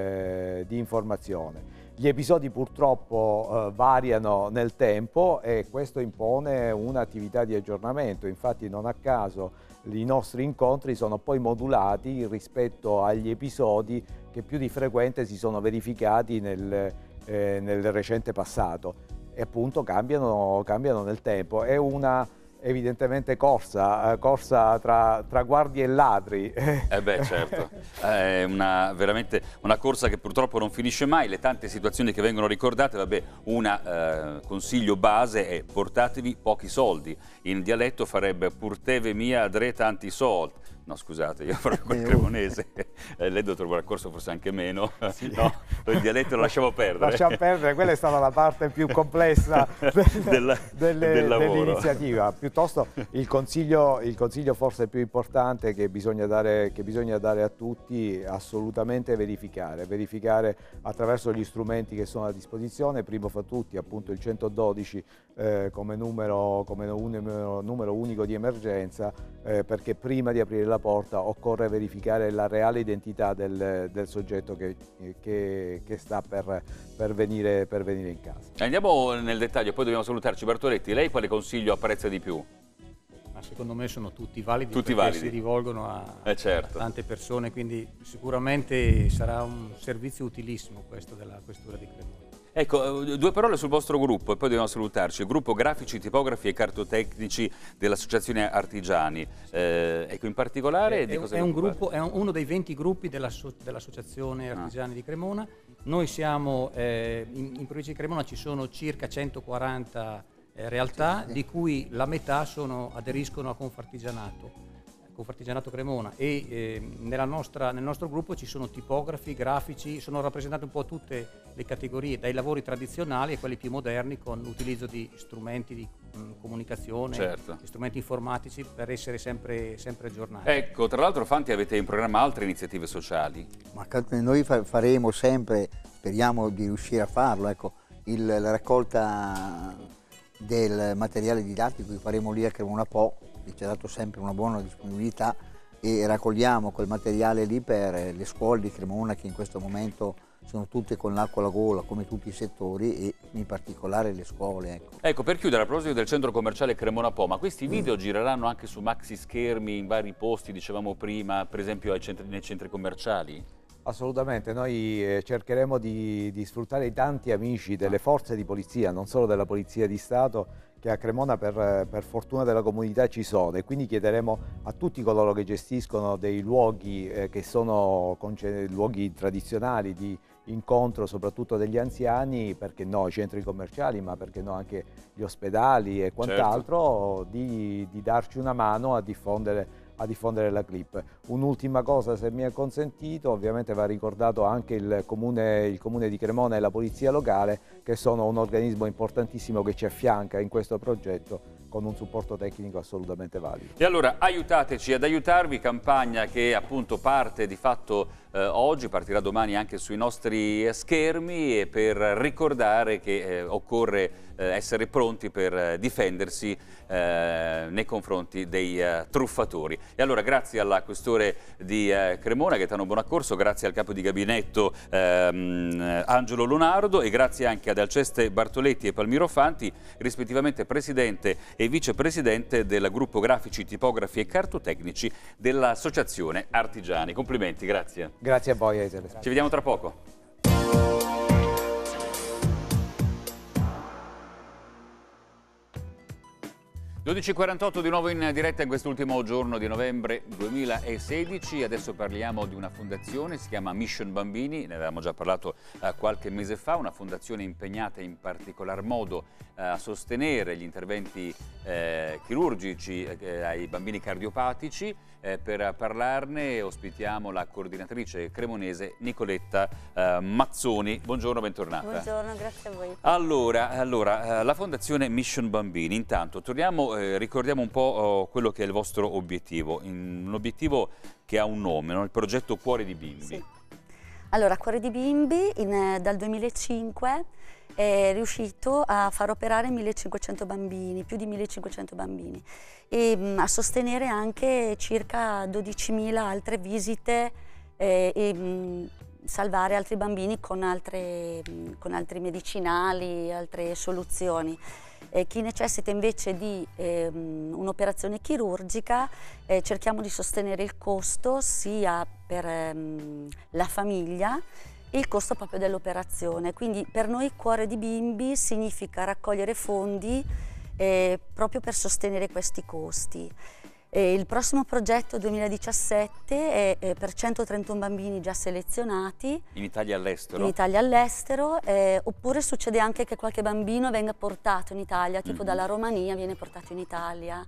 eh, di informazione. Gli episodi purtroppo eh, variano nel tempo e questo impone un'attività di aggiornamento, infatti non a caso i nostri incontri sono poi modulati rispetto agli episodi che più di frequente si sono verificati nel, eh, nel recente passato e appunto cambiano, cambiano nel tempo. È una evidentemente corsa, corsa tra, tra guardie e ladri. Eh beh, certo, è una, veramente una corsa che purtroppo non finisce mai, le tante situazioni che vengono ricordate, vabbè, un eh, consiglio base è portatevi pochi soldi, in dialetto farebbe purteve mia dre tanti soldi. No, scusate, io proprio quel cremonese, eh, lei dottor Bonaccorso forse anche meno, sì. No, il dialetto lo lasciamo perdere. Lasciamo perdere, quella è stata la parte più complessa del, dell'iniziativa. Dell Piuttosto il consiglio, il consiglio forse più importante che bisogna, dare, che bisogna dare a tutti è assolutamente verificare, verificare attraverso gli strumenti che sono a disposizione, primo fra tutti appunto il centododici eh, come, numero, come numero, numero unico di emergenza, eh, perché prima di aprire la la porta occorre verificare la reale identità del, del soggetto che, che, che sta per, per, venire, per venire in casa. Andiamo nel dettaglio, poi dobbiamo salutarci. Bertoletti, lei quale consiglio apprezza di più? Ma secondo me sono tutti validi, tutti perché validi. si rivolgono a eh certo. tante persone, quindi sicuramente sarà un servizio utilissimo questo della Questura di Cremona. Ecco, due parole sul vostro gruppo e poi dobbiamo salutarci. Il gruppo Grafici, Tipografi e Cartotecnici dell'Associazione Artigiani. Eh, ecco, in particolare è, di cosa è, un gruppo, è uno dei venti gruppi dell'Associazione Artigiani ah. di Cremona. Noi siamo, eh, in, in provincia di Cremona ci sono circa centoquaranta eh, realtà, di cui la metà sono, aderiscono a Confartigianato. Confartigianato Cremona e eh, nella nostra, nel nostro gruppo ci sono tipografi, grafici, sono rappresentate un po' tutte le categorie, dai lavori tradizionali a quelli più moderni con l'utilizzo di strumenti di mh, comunicazione, certo. di strumenti informatici per essere sempre, sempre aggiornati. Ecco, tra l'altro Fanti avete in programma altre iniziative sociali? Ma noi fa faremo sempre, speriamo di riuscire a farlo, ecco, il, la raccolta del materiale didattico che faremo lì a Cremona Po, che ci ha dato sempre una buona disponibilità e raccogliamo quel materiale lì per le scuole di Cremona che in questo momento sono tutte con l'acqua alla gola come tutti i settori e in particolare le scuole. Ecco, ecco per chiudere a proposito del centro commerciale Cremona Po, ma questi video mm. gireranno anche su maxi schermi in vari posti, dicevamo prima, per esempio ai centri, nei centri commerciali? Assolutamente, noi eh, cercheremo di, di sfruttare i tanti amici delle forze di polizia, non solo della Polizia di Stato, che a Cremona per, per fortuna della comunità ci sono, e quindi chiederemo a tutti coloro che gestiscono dei luoghi eh, che sono luoghi tradizionali di incontro soprattutto degli anziani, perché no i centri commerciali, ma perché no anche gli ospedali e quant'altro, certo. di, di darci una mano a diffondere a diffondere la clip. Un'ultima cosa, se mi è consentito, ovviamente va ricordato anche il comune, il comune di Cremona e la polizia locale, che sono un organismo importantissimo che ci affianca in questo progetto con un supporto tecnico assolutamente valido. E allora aiutateci ad aiutarvi, campagna che appunto parte di fatto eh, oggi, partirà domani anche sui nostri schermi, e per ricordare che eh, occorre eh, essere pronti per eh, difendersi eh, nei confronti dei eh, truffatori. E allora grazie alla questore di eh, Cremona Gaetano Bonaccorso, grazie al capo di gabinetto ehm, Angelo Lonardo, e grazie anche ad Alceste Bartoletti e Palmiro Fanti, rispettivamente presidente e vicepresidente del gruppo Grafici, Tipografi e Cartotecnici dell'Associazione Artigiani. Complimenti, grazie. Grazie a voi, Esele. Ci vediamo tra poco. dodici e quarantotto di nuovo in diretta in quest'ultimo giorno di novembre duemilasedici. Adesso parliamo di una fondazione, si chiama Mission Bambini, ne avevamo già parlato eh, qualche mese fa, una fondazione impegnata in particolar modo eh, a sostenere gli interventi eh, chirurgici eh, ai bambini cardiopatici. Eh, per parlarne ospitiamo la coordinatrice cremonese Nicoletta eh, Mazzoni. Buongiorno, bentornata. Buongiorno, grazie a voi. Allora, allora eh, la fondazione Mission Bambini, intanto torniamo Eh, ricordiamo un po' oh, quello che è il vostro obiettivo, in, un obiettivo che ha un nome, no? Il progetto Cuore di Bimbi. Sì. Allora, Cuore di Bimbi in, dal duemilacinque è riuscito a far operare millecinquecento bambini, più di millecinquecento bambini, e mh, a sostenere anche circa dodicimila altre visite eh, e mh, salvare altri bambini con, altre, mh, con altri medicinali, altre soluzioni. Eh, chi necessita invece di eh, un'operazione chirurgica eh, cerchiamo di sostenere il costo sia per ehm, la famiglia e il costo proprio dell'operazione. Quindi per noi Cuore di Bimbi significa raccogliere fondi eh, proprio per sostenere questi costi. Eh, il prossimo progetto duemiladiciassette è, è per centotrentuno bambini già selezionati. In Italia e all'estero? In Italia e all'estero, eh, oppure succede anche che qualche bambino venga portato in Italia, tipo mm-hmm. dalla Romania viene portato in Italia.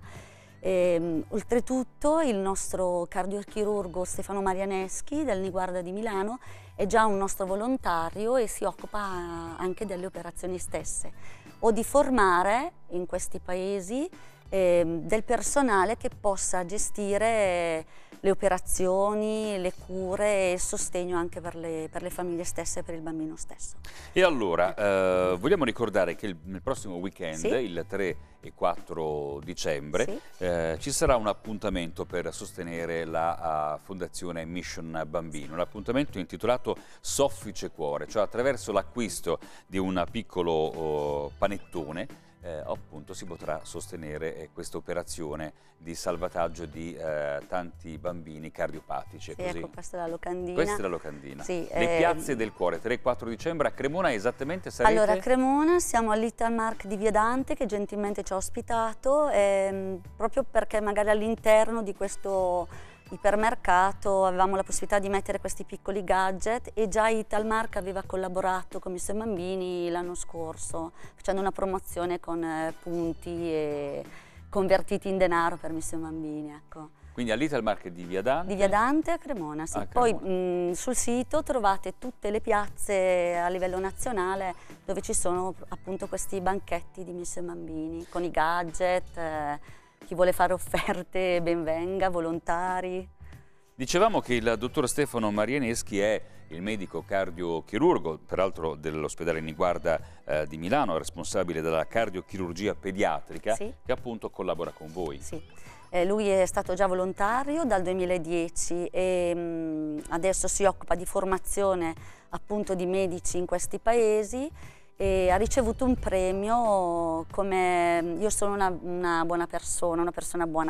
Eh, oltretutto il nostro cardiochirurgo Stefano Marianeschi del Niguarda di Milano è già un nostro volontario e si occupa anche delle operazioni stesse, o di formare in questi paesi Eh, del personale che possa gestire le operazioni, le cure e il sostegno anche per le, per le famiglie stesse e per il bambino stesso. E allora, eh, vogliamo ricordare che il, nel prossimo weekend, sì. il tre e quattro dicembre, sì. eh, ci sarà un appuntamento per sostenere la uh, Fondazione Mission Bambino, un appuntamento intitolato Soffice Cuore, cioè attraverso l'acquisto di un piccolo uh, panettone Eh, appunto si potrà sostenere eh, questa operazione di salvataggio di eh, tanti bambini cardiopatici. Sì, così. Ecco, questa è la locandina. Questa è la locandina. Sì, Le eh, piazze del cuore, tre e quattro dicembre a Cremona esattamente sarete? Allora a Cremona siamo all'Italmark di Via Dante che gentilmente ci ha ospitato, ehm, proprio perché magari all'interno di questo ipermercato avevamo la possibilità di mettere questi piccoli gadget e già Italmark aveva collaborato con Mission Bambini l'anno scorso facendo una promozione con eh, punti e convertiti in denaro per Mission Bambini, ecco. Quindi all'Italmark di Via Dante? Di Via Dante a Cremona, sì. A Poi Cremona. mh, sul sito trovate tutte le piazze a livello nazionale dove ci sono appunto questi banchetti di Mission Bambini con i gadget, eh, chi vuole fare offerte ben venga, volontari. Dicevamo che il dottor Stefano Marianeschi è il medico cardiochirurgo, peraltro dell'ospedale Niguarda eh, di Milano, responsabile della cardiochirurgia pediatrica, sì. che appunto collabora con voi. Sì. Eh, lui è stato già volontario dal duemiladieci e mh, adesso si occupa di formazione appunto di medici in questi paesi e ha ricevuto un premio come io sono una, una buona persona, una persona buona.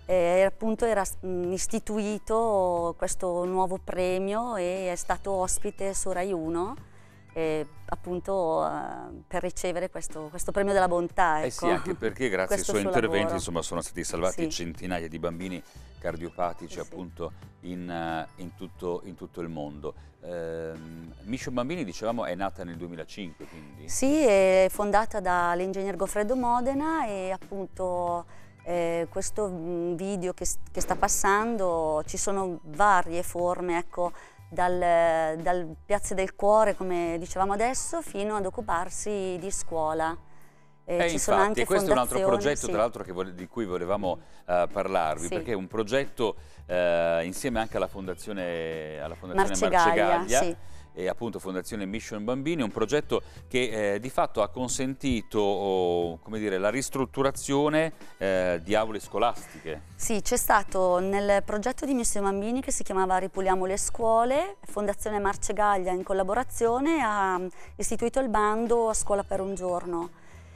E appunto era mh, istituito questo nuovo premio e è stato ospite su Rai uno eh, appunto eh, per ricevere questo, questo premio della bontà. Ecco. Eh sì, anche perché grazie ai suoi interventi insomma, sono stati salvati sì. centinaia di bambini cardiopatici sì, appunto in, in, tutto, in tutto il mondo. Eh, Mission Bambini, dicevamo, è nata nel duemilacinque, quindi? Sì, è fondata dall'ingegner Goffredo Modena e appunto eh, questo video che, che sta passando, ci sono varie forme, ecco, dal, dal Piazze del Cuore, come dicevamo adesso, fino ad occuparsi di scuola. Eh, eh, ci infatti, sono anche questo è un altro progetto, sì. tra l'altro, di cui volevamo uh, parlarvi, sì. perché è un progetto uh, insieme anche alla Fondazione, alla fondazione Marcegaglia, Marcegaglia sì. e appunto Fondazione Mission Bambini, un progetto che eh, di fatto ha consentito oh, come dire, la ristrutturazione eh, di aule scolastiche. Sì, c'è stato nel progetto di Mission Bambini che si chiamava Ripuliamo le scuole, Fondazione Marcegaglia in collaborazione ha istituito il bando A Scuola per un giorno.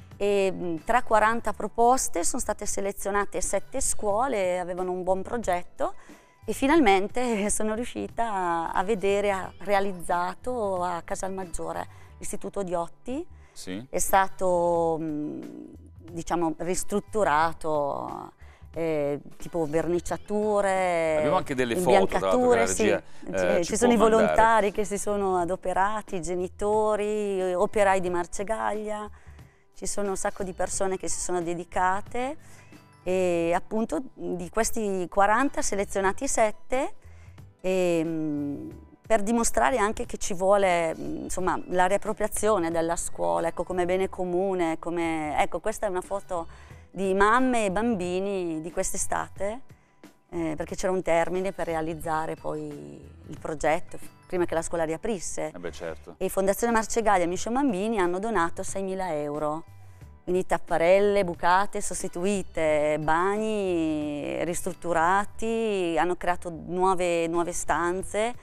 E tra quaranta proposte sono state selezionate sette scuole, avevano un buon progetto e finalmente sono riuscita a vedere realizzato a Casalmaggiore, l'Istituto Diotti. Sì. È stato mh, diciamo, ristrutturato, eh, tipo verniciature, abbiamo anche delle foto, tra l'altro, che la regia, sì. eh, Ci sono i mandare. volontari che si sono adoperati, i genitori, operai di Marcegaglia, ci sono un sacco di persone che si sono dedicate e appunto di questi quaranta selezionati sette e, per dimostrare anche che ci vuole, insomma, la riappropriazione della scuola, ecco, come bene comune, come, ecco, questa è una foto di mamme e bambini di quest'estate, eh, perché c'era un termine per realizzare poi il progetto, prima che la scuola riaprisse. Eh beh, certo. E Fondazione Marcegaglia e Mission Bambini hanno donato seimila euro. Quindi tapparelle bucate, sostituite, bagni ristrutturati, hanno creato nuove, nuove stanze,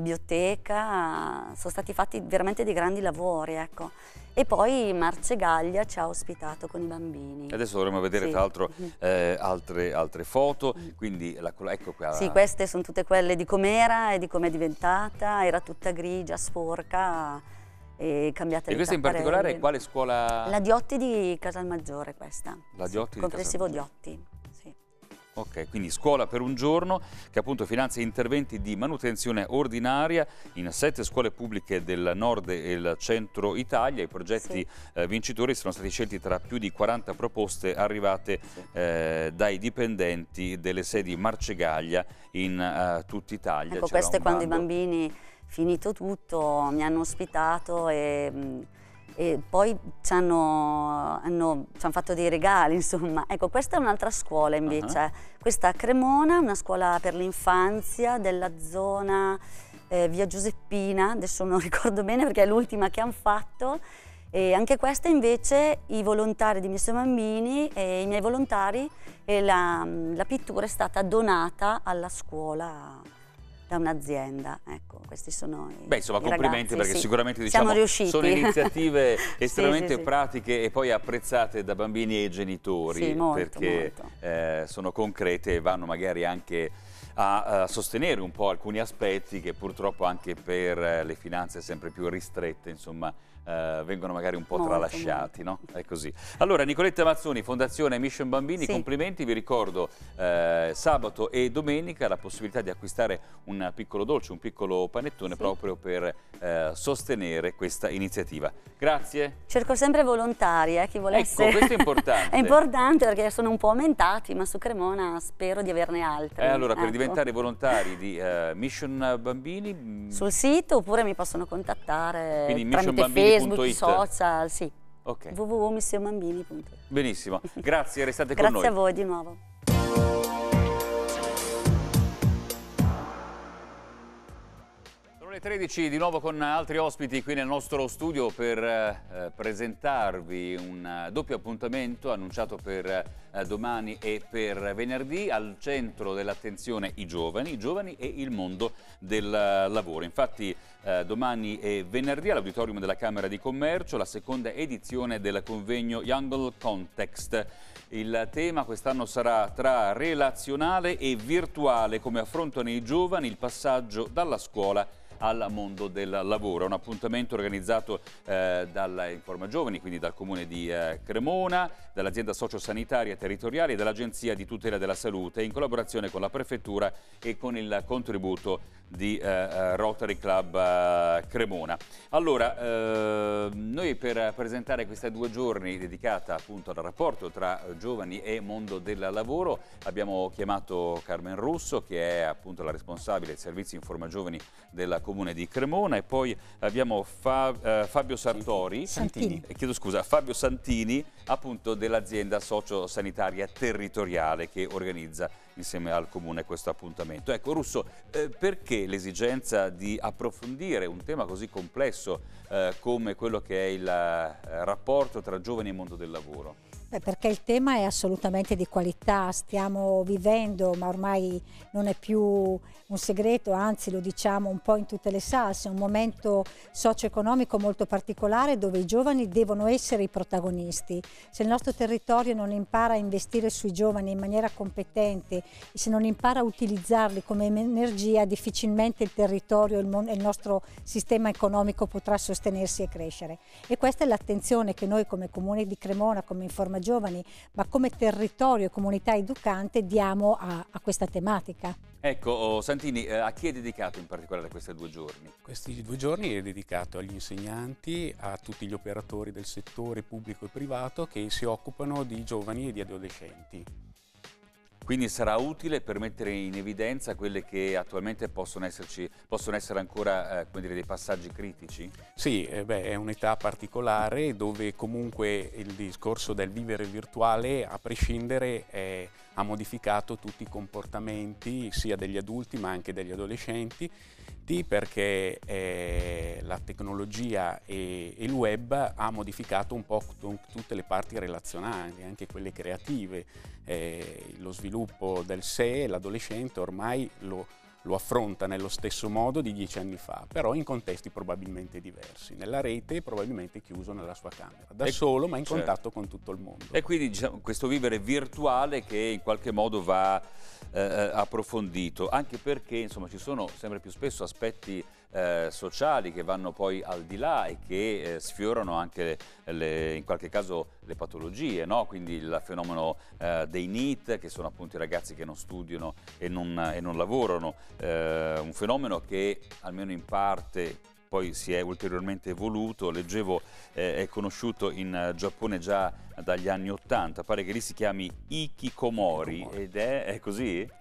biblioteca, sono stati fatti veramente dei grandi lavori, ecco. E poi Marcegaglia ci ha ospitato con i bambini. Adesso dovremo vedere Sì. tra l'altro eh, altre, altre foto, quindi la, ecco qua. Sì, queste sono tutte quelle di com'era e di com'è diventata, era tutta grigia, sporca e cambiata. E questa in particolare è quale scuola? La Diotti di Casalmaggiore, questa. La Diotti di Comprensivo Casalmaggiore. Diotti. Sì. Ok, quindi scuola per un giorno che appunto finanzia interventi di manutenzione ordinaria in sette scuole pubbliche del nord e il centro Italia. I progetti Sì. eh, vincitori sono stati scelti tra più di quaranta proposte arrivate Sì. eh, dai dipendenti delle sedi Marcegaglia in uh, tutta Italia. Ecco, C'era questo è un quando i bando. bambini, finito tutto, mi hanno ospitato e, e poi ci hanno, hanno, ci hanno fatto dei regali, insomma. Ecco, questa è un'altra scuola invece, uh-huh. Questa a Cremona, una scuola per l'infanzia della zona eh, via Giuseppina, adesso non ricordo bene perché è l'ultima che hanno fatto. E anche questa invece i volontari di Mission Bambini e i miei volontari e la, la pittura è stata donata alla scuola da un'azienda. Ecco, questi sono i Beh, insomma, i complimenti ragazzi, perché sì. sicuramente Siamo diciamo, riusciti. sono iniziative Sì, estremamente sì, sì. pratiche e poi apprezzate da bambini e genitori, Sì, molto, perché molto. Eh, sono concrete e vanno magari anche a, a sostenere un po' alcuni aspetti che purtroppo anche per eh, le finanze sempre più ristrette, insomma, Uh, vengono magari un po' Molto, tralasciati, no? È così. Allora, Nicoletta Mazzoni, Fondazione Mission Bambini, Sì. complimenti, vi ricordo eh, sabato e domenica la possibilità di acquistare un piccolo dolce, un piccolo panettone Sì. proprio per eh, sostenere questa iniziativa. Grazie. Cerco sempre volontari, eh, chi volesse. Ecco, questo è importante. È importante perché sono un po' aumentati, ma su Cremona spero di averne altri. Eh, allora, per ecco. diventare volontari di eh, Mission Bambini... mh, Sul sito oppure mi possono contattare Quindi tramite missionbambini punto Facebook, it. social, sì. Ok. w w w punto mission bambini punto it. Benissimo, grazie, restate con noi. Grazie a voi di nuovo. Sono le tredici, di nuovo con altri ospiti qui nel nostro studio per eh, presentarvi un eh, doppio appuntamento annunciato per eh, domani e per venerdì. Al centro dell'attenzione i giovani, i giovani e il mondo del uh, lavoro. Infatti eh, domani e venerdì all'Auditorium della Camera di Commercio la seconda edizione del convegno Young Context. Il tema quest'anno sarà tra relazionale e virtuale, come affrontano i giovani il passaggio dalla scuola al mondo del lavoro. È un appuntamento organizzato eh, dalla Informa Giovani, quindi dal Comune di eh, Cremona, dall'azienda sociosanitaria territoriale e dall'Agenzia di tutela della salute, in collaborazione con la Prefettura e con il contributo di eh, Rotary Club eh, Cremona. Allora, eh, noi per presentare questi due giorni dedicata appunto al rapporto tra giovani e mondo del lavoro abbiamo chiamato Carmen Russo, che è appunto la responsabile del servizio Informa Giovani del Comune di Cremona, e poi abbiamo Fa, eh, Fabio Sartori, Santini. Eh, chiedo scusa, Fabio Santini, appunto dell'azienda sociosanitaria territoriale che organizza insieme al Comune questo appuntamento. Ecco, Russo, eh, perché l'esigenza di approfondire un tema così complesso eh, come quello che è il eh, rapporto tra giovani e mondo del lavoro? Beh, perché il tema è assolutamente di qualità, stiamo vivendo, ma ormai non è più un segreto, anzi lo diciamo un po' in tutte le salse, un momento socio-economico molto particolare dove i giovani devono essere i protagonisti. Se il nostro territorio non impara a investire sui giovani in maniera competente e se non impara a utilizzarli come energia, difficilmente il territorio e il, il nostro sistema economico potrà sostenersi e crescere. E questa è l'attenzione che noi come Comune di Cremona, come Informa programma giovani, ma come territorio e comunità educante diamo a, a questa tematica. Ecco, oh, Santini, eh, a chi è dedicato in particolare questi due giorni? Questi due giorni è dedicato agli insegnanti, a tutti gli operatori del settore pubblico e privato che si occupano di giovani e di adolescenti. Quindi sarà utile per mettere in evidenza quelle che attualmente possono, esserci, possono essere ancora eh, come dire, dei passaggi critici? Sì, eh beh, è un'età particolare dove comunque il discorso del vivere virtuale, a prescindere, eh, ha modificato tutti i comportamenti sia degli adulti ma anche degli adolescenti, perché eh, la tecnologia e, e il web ha modificato un po' tutte le parti relazionali, anche quelle creative. Eh, lo sviluppo del sé, l'adolescente ormai lo, lo affronta nello stesso modo di dieci anni fa, però in contesti probabilmente diversi. Nella rete probabilmente chiuso nella sua camera, da e, solo ma in certo. contatto con tutto il mondo. E quindi diciamo, questo vivere virtuale che in qualche modo va eh, approfondito, anche perché insomma ci sono sempre più spesso aspetti eh, sociali che vanno poi al di là e che eh, sfiorano anche le, in qualche caso le patologie, no? Quindi il fenomeno eh, dei N E E T, che sono appunto i ragazzi che non studiano e non, e non lavorano, eh, un fenomeno che almeno in parte poi si è ulteriormente evoluto. Leggevo eh, è conosciuto in Giappone già dagli anni ottanta, pare che lì si chiami Ikikomori, ed è, è così?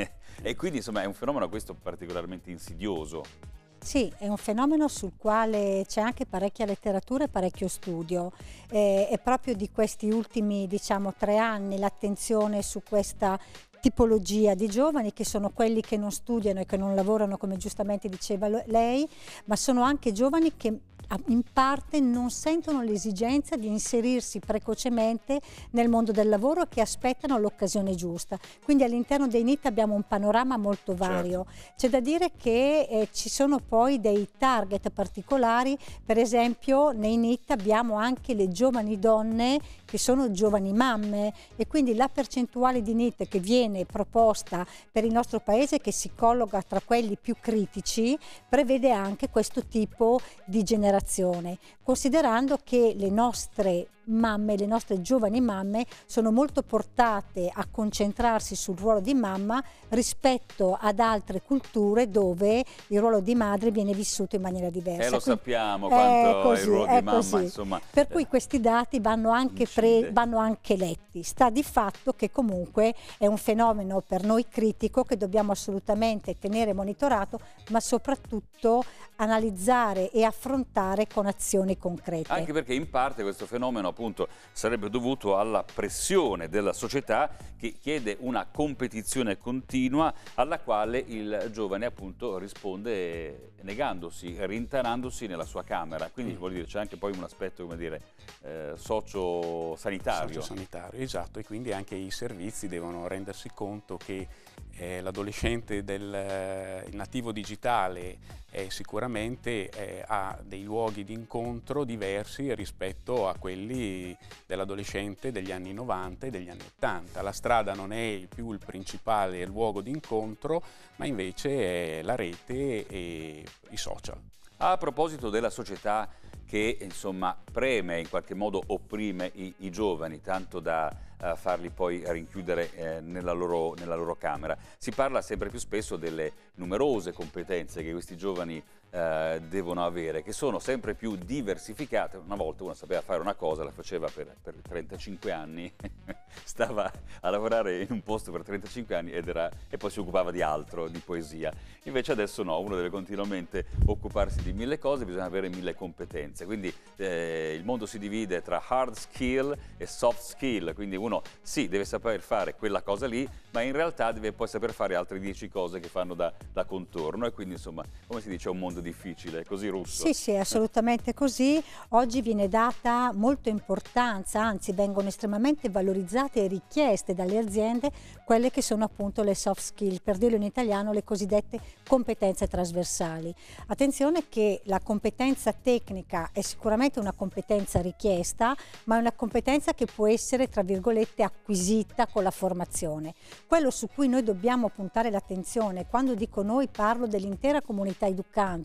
E quindi insomma è un fenomeno questo particolarmente insidioso. Sì, è un fenomeno sul quale c'è anche parecchia letteratura e parecchio studio. Eh, è proprio di questi ultimi, diciamo, tre anni l'attenzione su questa tipologia di giovani, che sono quelli che non studiano e che non lavorano, come giustamente diceva lei, ma sono anche giovani che in parte non sentono l'esigenza di inserirsi precocemente nel mondo del lavoro e che aspettano l'occasione giusta. Quindi all'interno dei N I T abbiamo un panorama molto vario. Certo. C'è da dire che eh, ci sono poi dei target particolari, per esempio nei N I T abbiamo anche le giovani donne che sono giovani mamme, e quindi la percentuale di N I T che viene proposta per il nostro paese, che si colloca tra quelli più critici, prevede anche questo tipo di generazione, considerando che le nostre mamme, le nostre giovani mamme sono molto portate a concentrarsi sul ruolo di mamma rispetto ad altre culture dove il ruolo di madre viene vissuto in maniera diversa. Eh, lo Quindi, sappiamo quanto così, è il ruolo di mamma, così. insomma. Per cui questi dati vanno anche, pre, vanno anche letti. Sta di fatto che comunque è un fenomeno per noi critico che dobbiamo assolutamente tenere monitorato, ma soprattutto analizzare e affrontare con azioni concrete. Anche perché in parte questo fenomeno appunto sarebbe dovuto alla pressione della società, che chiede una competizione continua alla quale il giovane appunto risponde negandosi, rintanandosi nella sua camera. Quindi mm. vuol dire c'è anche poi un aspetto, come dire, eh, socio-sanitario. Socio-sanitario, esatto, e quindi anche i servizi devono rendersi conto che eh, l'adolescente del eh, nativo digitale eh, sicuramente eh, ha dei luoghi di incontro diversi rispetto a quelli dell'adolescente degli anni novanta e degli anni ottanta. La strada non è più il principale luogo di incontro, ma invece è la rete e i social. A proposito della società che insomma preme, in qualche modo opprime i, i giovani, tanto da uh, farli poi rinchiudere eh, nella, loro, nella loro camera, si parla sempre più spesso delle numerose competenze che questi giovani eh, devono avere, che sono sempre più diversificate. Una volta uno sapeva fare una cosa, la faceva per, per trentacinque anni, stava a lavorare in un posto per trentacinque anni ed era, e poi si occupava di altro, di poesia. Invece adesso no, uno deve continuamente occuparsi di mille cose, bisogna avere mille competenze. Quindi eh, il mondo si divide tra hard skill e soft skill, quindi uno sì deve saper fare quella cosa lì, ma in realtà deve poi saper fare altre dieci cose che fanno da, da contorno, e quindi insomma, come si dice, è un mondo difficile, è così, Russo? Sì, sì, è assolutamente così. Oggi viene data molta importanza, anzi vengono estremamente valorizzate e richieste dalle aziende quelle che sono appunto le soft skill, per dirlo in italiano le cosiddette competenze trasversali. Attenzione che la competenza tecnica è sicuramente una competenza richiesta, ma è una competenza che può essere, tra virgolette, acquisita con la formazione. Quello su cui noi dobbiamo puntare l'attenzione, quando dico noi parlo dell'intera comunità educante,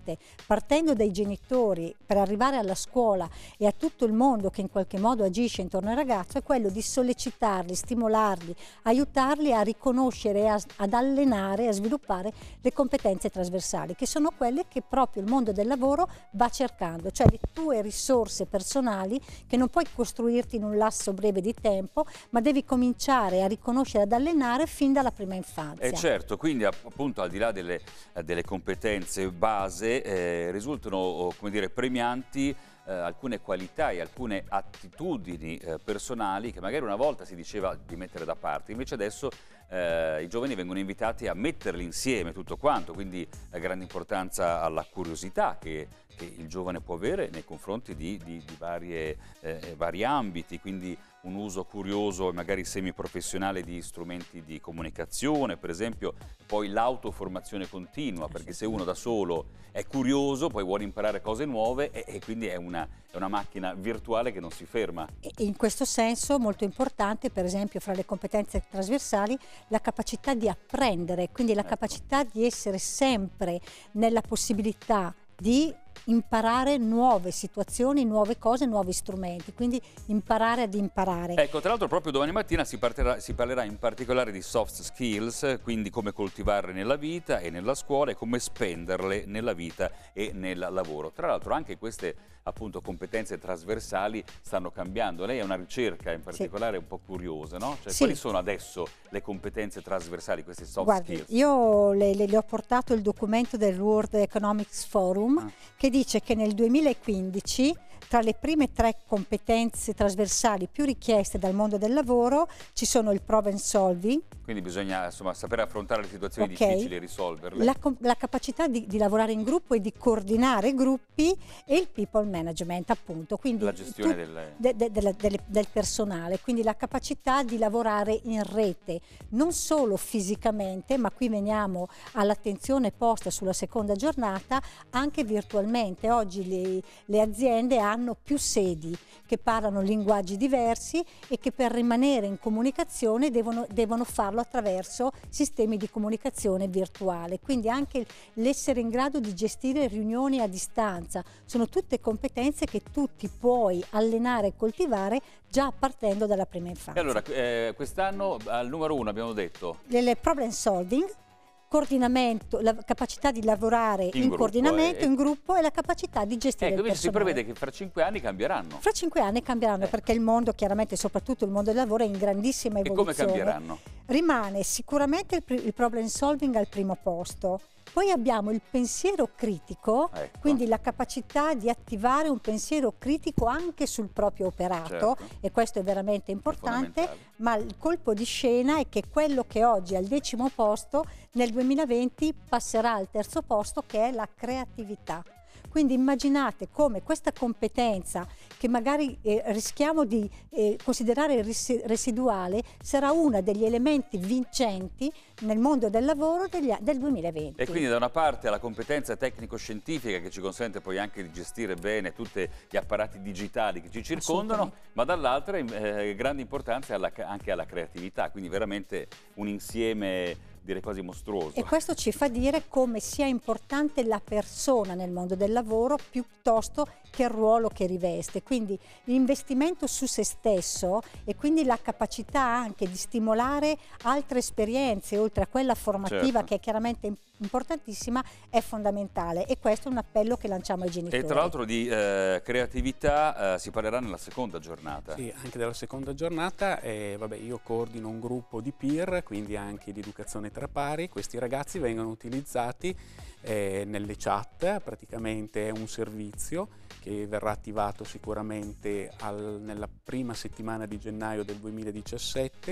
importante, partendo dai genitori per arrivare alla scuola e a tutto il mondo che in qualche modo agisce intorno al ragazzo, è quello di sollecitarli, stimolarli, aiutarli a riconoscere, a, ad allenare, a sviluppare le competenze trasversali, che sono quelle che proprio il mondo del lavoro va cercando, cioè le tue risorse personali che non puoi costruirti in un lasso breve di tempo, ma devi cominciare a riconoscere, ad allenare fin dalla prima infanzia. Eh certo, quindi appunto al di là delle, delle competenze base eh, risultano, come dire, premianti eh, alcune qualità e alcune attitudini eh, personali che magari una volta si diceva di mettere da parte, invece adesso eh, i giovani vengono invitati a metterli insieme tutto quanto, quindi eh, grande importanza alla curiosità che, che il giovane può avere nei confronti di, di, di varie, eh, vari ambiti, quindi un uso curioso e magari semiprofessionale di strumenti di comunicazione, per esempio, poi l'autoformazione continua, perché se uno da solo è curioso poi vuole imparare cose nuove e, e quindi è una, è una macchina virtuale che non si ferma. E in questo senso molto importante, per esempio, fra le competenze trasversali, la capacità di apprendere, quindi la capacità di essere sempre nella possibilità di imparare nuove situazioni, nuove cose, nuovi strumenti, quindi imparare ad imparare. Ecco, tra l'altro proprio domani mattina si, parterà, si parlerà in particolare di soft skills, quindi come coltivarle nella vita e nella scuola e come spenderle nella vita e nel lavoro. Tra l'altro anche queste appunto competenze trasversali stanno cambiando. Lei ha una ricerca in particolare sì. un po' curiosa, no? Cioè, sì. Quali sono adesso le competenze trasversali, queste soft Guardi, skills? Io le, le, le ho portato il documento del World Economics Forum ah. che dice che nel duemilaquindici tra le prime tre competenze trasversali più richieste dal mondo del lavoro ci sono il problem solving. Quindi bisogna insomma sapere affrontare le situazioni okay. difficili e risolverle. La, la capacità di, di lavorare in gruppo e di coordinare gruppi e il people management, appunto. Quindi la gestione tu, del... De, de, de, de, del personale, quindi la capacità di lavorare in rete, non solo fisicamente, ma qui veniamo all'attenzione posta sulla seconda giornata, anche virtualmente. Oggi le, le aziende hanno più sedi che parlano linguaggi diversi e che per rimanere in comunicazione devono, devono farlo attraverso sistemi di comunicazione virtuale, quindi anche l'essere in grado di gestire riunioni a distanza sono tutte competenze che tu ti puoi allenare e coltivare già partendo dalla prima infanzia. E allora eh, quest'anno al numero uno abbiamo detto il problem solving, coordinamento, la capacità di lavorare in, in gruppo, coordinamento, eh, in gruppo e la capacità di gestire ecco, il personale. Si prevede che fra cinque anni cambieranno. Fra cinque anni cambieranno eh. perché il mondo, chiaramente soprattutto il mondo del lavoro, è in grandissima evoluzione. E come cambieranno? Rimane sicuramente il, il problem solving al primo posto. Poi abbiamo il pensiero critico, ecco. quindi la capacità di attivare un pensiero critico anche sul proprio operato, certo. e questo è veramente importante, è ma il colpo di scena è che quello che oggi è al decimo posto, nel duemilaventi passerà al terzo posto, che è la creatività. Quindi immaginate come questa competenza, che magari eh, rischiamo di eh, considerare ris residuale, sarà uno degli elementi vincenti nel mondo del lavoro degli, del duemilaventi. E quindi da una parte la competenza tecnico-scientifica che ci consente poi anche di gestire bene tutti gli apparati digitali che ci circondano, ma dall'altra eh, grande importanza alla, anche alla creatività, quindi veramente un insieme dire quasi mostruoso. E questo ci fa dire come sia importante la persona nel mondo del lavoro piuttosto che il ruolo che riveste, quindi l'investimento su se stesso e quindi la capacità anche di stimolare altre esperienze oltre a quella formativa, certo. che è chiaramente importantissima, è fondamentale, e questo è un appello che lanciamo ai genitori. E tra l'altro di eh, creatività eh, si parlerà nella seconda giornata. Sì, anche della seconda giornata. Eh, vabbè, io coordino un gruppo di peer, quindi anche di educazione tra pari. Questi ragazzi vengono utilizzati eh, nelle chat, praticamente è un servizio che verrà attivato sicuramente al, nella prima settimana di gennaio del duemiladiciassette,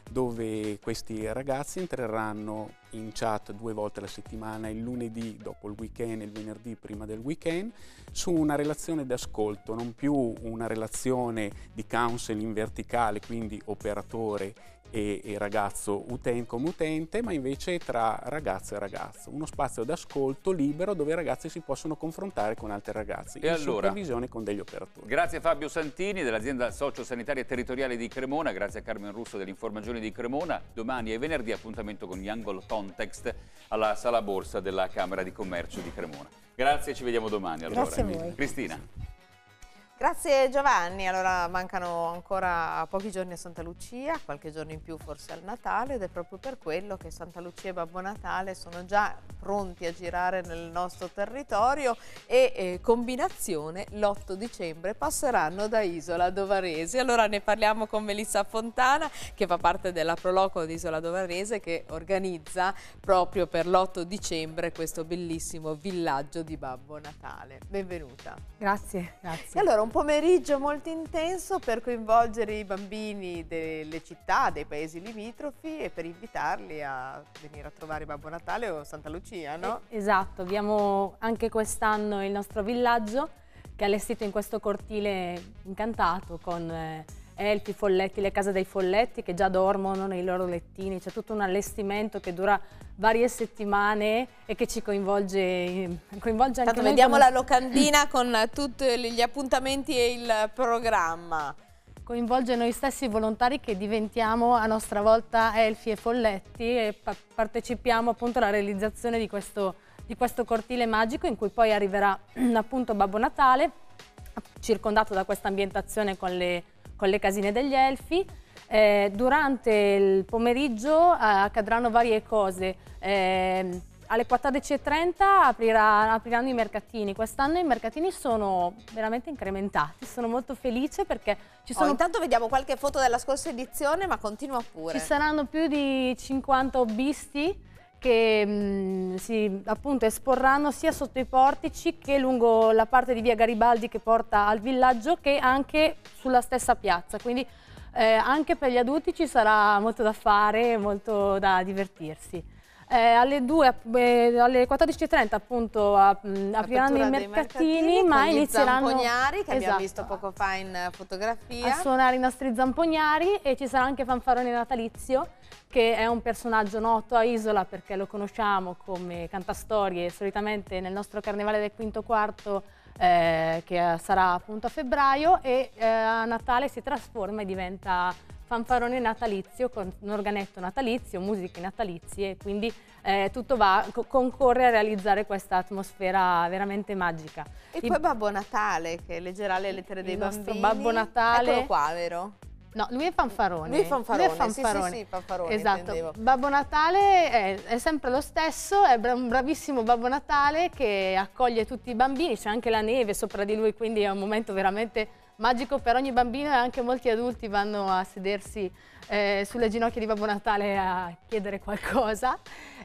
dove questi ragazzi entreranno in chat due volte alla settimana, il lunedì dopo il weekend e il venerdì prima del weekend, su una relazione d'ascolto, non più una relazione di counseling verticale, quindi operatore e, e ragazzo uten, come utente, ma invece tra ragazzo e ragazzo. Uno spazio d'ascolto libero dove i ragazzi si possono confrontare con altri ragazzi E in allora? supervisione con degli operatori. Grazie a Fabio Santini dell'azienda sociosanitaria territoriale di Cremona, grazie a Carmen Russo dell'Informazione di Cremona. Domani e venerdì appuntamento con Young Context alla Sala Borsa della Camera di Commercio di Cremona. Grazie, ci vediamo domani. Allora. Grazie a voi. Cristina. Grazie Giovanni, allora mancano ancora pochi giorni a Santa Lucia, qualche giorno in più forse al Natale, ed è proprio per quello che Santa Lucia e Babbo Natale sono già pronti a girare nel nostro territorio e eh, combinazione l'otto dicembre passeranno da Isola Dovarese. Allora ne parliamo con Melissa Fontana, che fa parte della Proloco di Isola Dovarese, che organizza proprio per l'otto dicembre questo bellissimo villaggio di Babbo Natale. Benvenuta. Grazie, grazie. E allora un pomeriggio molto intenso per coinvolgere i bambini delle città, dei paesi limitrofi e per invitarli a venire a trovare Babbo Natale o Santa Lucia, no? Eh, esatto, abbiamo anche quest'anno il nostro villaggio che è allestito in questo cortile incantato con eh, elfi, folletti, le case dei folletti che già dormono nei loro lettini. C'è tutto un allestimento che dura varie settimane e che ci coinvolge, coinvolge anche Tanto noi vediamo come- la locandina con tutti gli appuntamenti e il programma. Coinvolge noi stessi volontari che diventiamo a nostra volta elfi e folletti e pa- partecipiamo appunto alla realizzazione di questo, di questo cortile magico in cui poi arriverà appunto Babbo Natale, circondato da questa ambientazione con le, con le casine degli elfi. Eh, durante il pomeriggio eh, accadranno varie cose. Eh, alle quattordici e trenta aprirà, apriranno i mercatini. Quest'anno i mercatini sono veramente incrementati, sono molto felice perché ci sono... Oh, intanto vediamo qualche foto della scorsa edizione, ma continua pure. Ci saranno più di cinquanta hobbisti che mh, si appunto esporranno sia sotto i portici che lungo la parte di via Garibaldi che porta al villaggio, che anche sulla stessa piazza. Quindi eh, anche per gli adulti ci sarà molto da fare, molto da divertirsi. Eh, alle, eh, alle quattordici e trenta appunto a, mh, apriranno i mercatini, mercatini ma con gli inizieranno zamponiari che abbiamo Esatto. visto poco fa in fotografia. a suonare i nostri zamponiari, e ci sarà anche Fanfarone Natalizio, che è un personaggio noto a Isola perché lo conosciamo come cantastorie solitamente nel nostro Carnevale del Quinto Quarto, eh, che sarà appunto a febbraio, e eh, a Natale si trasforma e diventa Fanfarone Natalizio con un organetto natalizio, musiche natalizie, quindi eh, tutto va, co concorre a realizzare questa atmosfera veramente magica. E Il- poi Babbo Natale che leggerà le lettere dei il nostro bambini. Babbo Natale. Eccolo qua, vero? No, lui è Fanfarone. Lui è Fanfarone, Lui è Fanfarone. sì, sì, sì, Fanfarone, Esatto. intendevo. Babbo Natale è, è sempre lo stesso, è bra- un bravissimo Babbo Natale che accoglie tutti i bambini, c'è anche la neve sopra di lui, quindi è un momento veramente magico per ogni bambino, e anche molti adulti vanno a sedersi eh, sulle ginocchia di Babbo Natale a chiedere qualcosa.